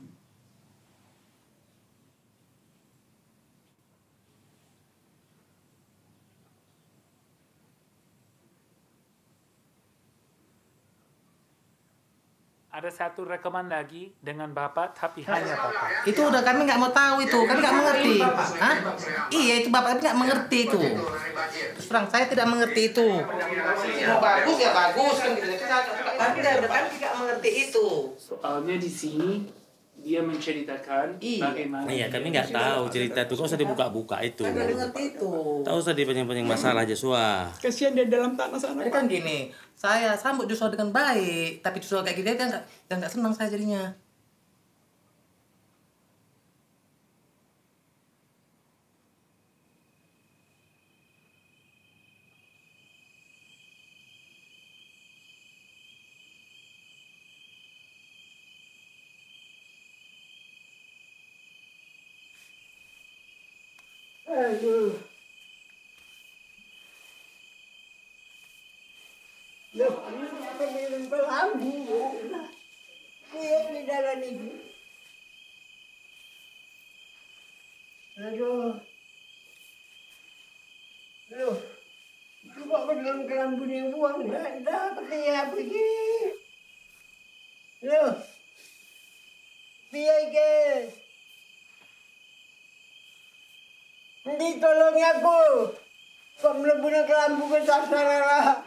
Ada satu rekaman lagi dengan Bapak, tapi hanya Bapak. Itu udah kami nggak mau tahu itu, kami nggak mengerti. Hah? Iya itu Bapak nggak mengerti itu. Terus terang saya tidak mengerti itu. Mau bagus ya bagus kan gitu. Tapi udah kami tidak mengerti itu. Soalnya di sini dia menceritakan bagaimana. Iya kami nggak tahu cerita itu, kok usah dibuka-buka itu. Nggak mengerti itu. Tahu usah dipanjang-panjang masalah Joshua. Kasihan dia dalam tanah sana. Ini kan gini. Saya sambut Joshua dengan baik, tapi Joshua kayak gini kan nggak nggak senang saya jadinya. Aduh. Loh, ini apa minum kelambu? Lihat di dalam ini. Aduh. Loh, coba ke dalam kelambu yang buang, dah dapat ya begini. Loh, biar ke. Nanti tolong aku. Kok melebu ke kelambu ke sasaran.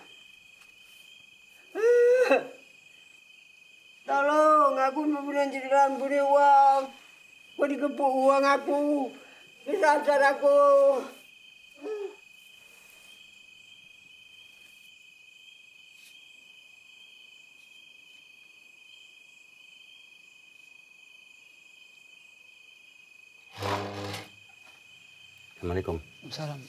Tolong, aku melebu di kelambu ni uang. Kau dikepuk uang aku. Kesasar aku. Assalamualaikum. Salam.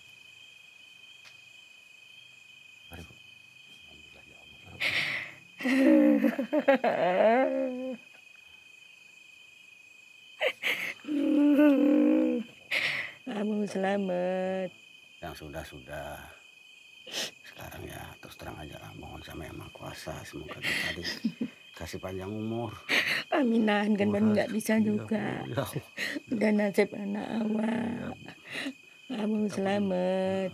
Kamu selamat. Yang sudah-sudah. Sekarang ya terus terang aja lah. Mohon sama Yang Maha Kuasa. Semoga kita dikasih panjang umur. Aminan kan baru nggak bisa juga. Udah nasib anak awak. Kamu selamat.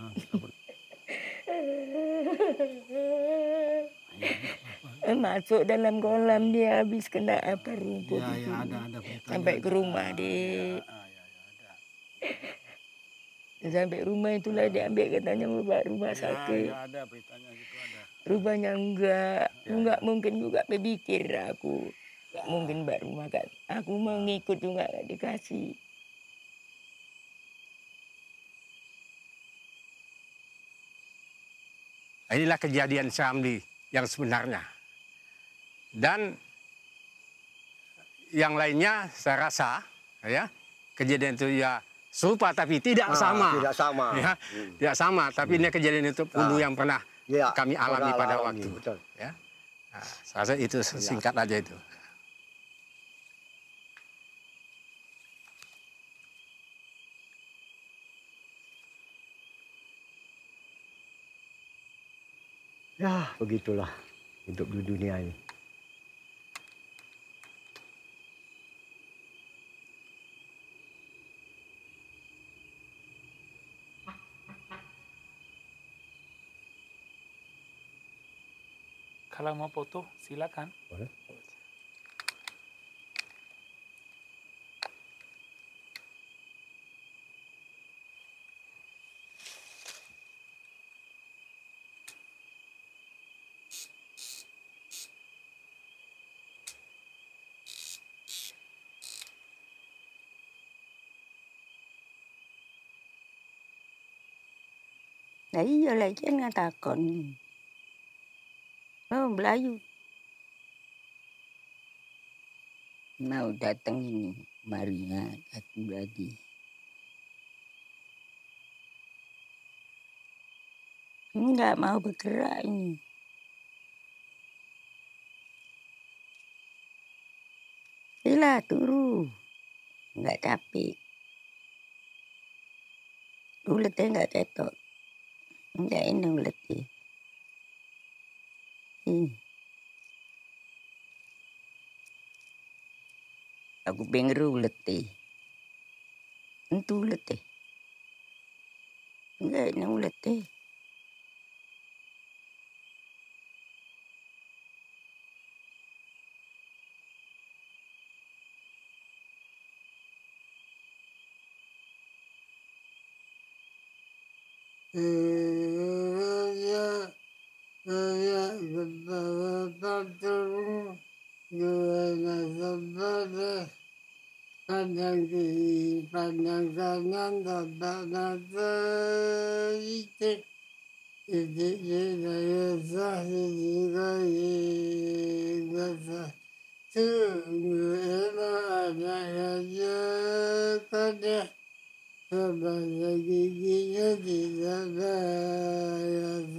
Masuk dalam kolam dia habis kena apa rumput Ya, itu. ya, ada, ada beritanya. Sampai ke rumah dek. Sampai rumah itulah diambil katanya bawa rumah sakit. Ya, ada beritanya gitu ada. Rupanya enggak, enggak mungkin juga berpikir aku. Enggak mungkin mbak rumah kan. Aku mau ngikut juga enggak dikasih. Inilah kejadian Syamli yang sebenarnya. Dan yang lainnya saya rasa ya kejadian itu ya serupa tapi tidak Ah, sama. tidak sama. Ya, Hmm. tidak sama, tapi ini kejadian itu dulu Ah. yang pernah Ya, kami alami pernah pada alami, waktu. betul. Ya. Nah, saya rasa itu singkat aja itu. Ya, begitulah hidup di dunia ini. Kalau mau foto, silakan. Boleh. Nah iya lah kan nggak takon. Oh Melayu. Mau datang ini, Maria datang lagi. Enggak mau bergerak ini. Sila turu. Enggak capek. Uletnya enggak cetok. Enggak ini uletnya. Hmm. Aku pengen uletnya. Itu uletnya. Enggak ini uletnya. Pandang kiri, pandang kanan, pandang itu. Itu saya sah juga juga. Tunggu enak aja kada. Sebanyak giginya tidak ada.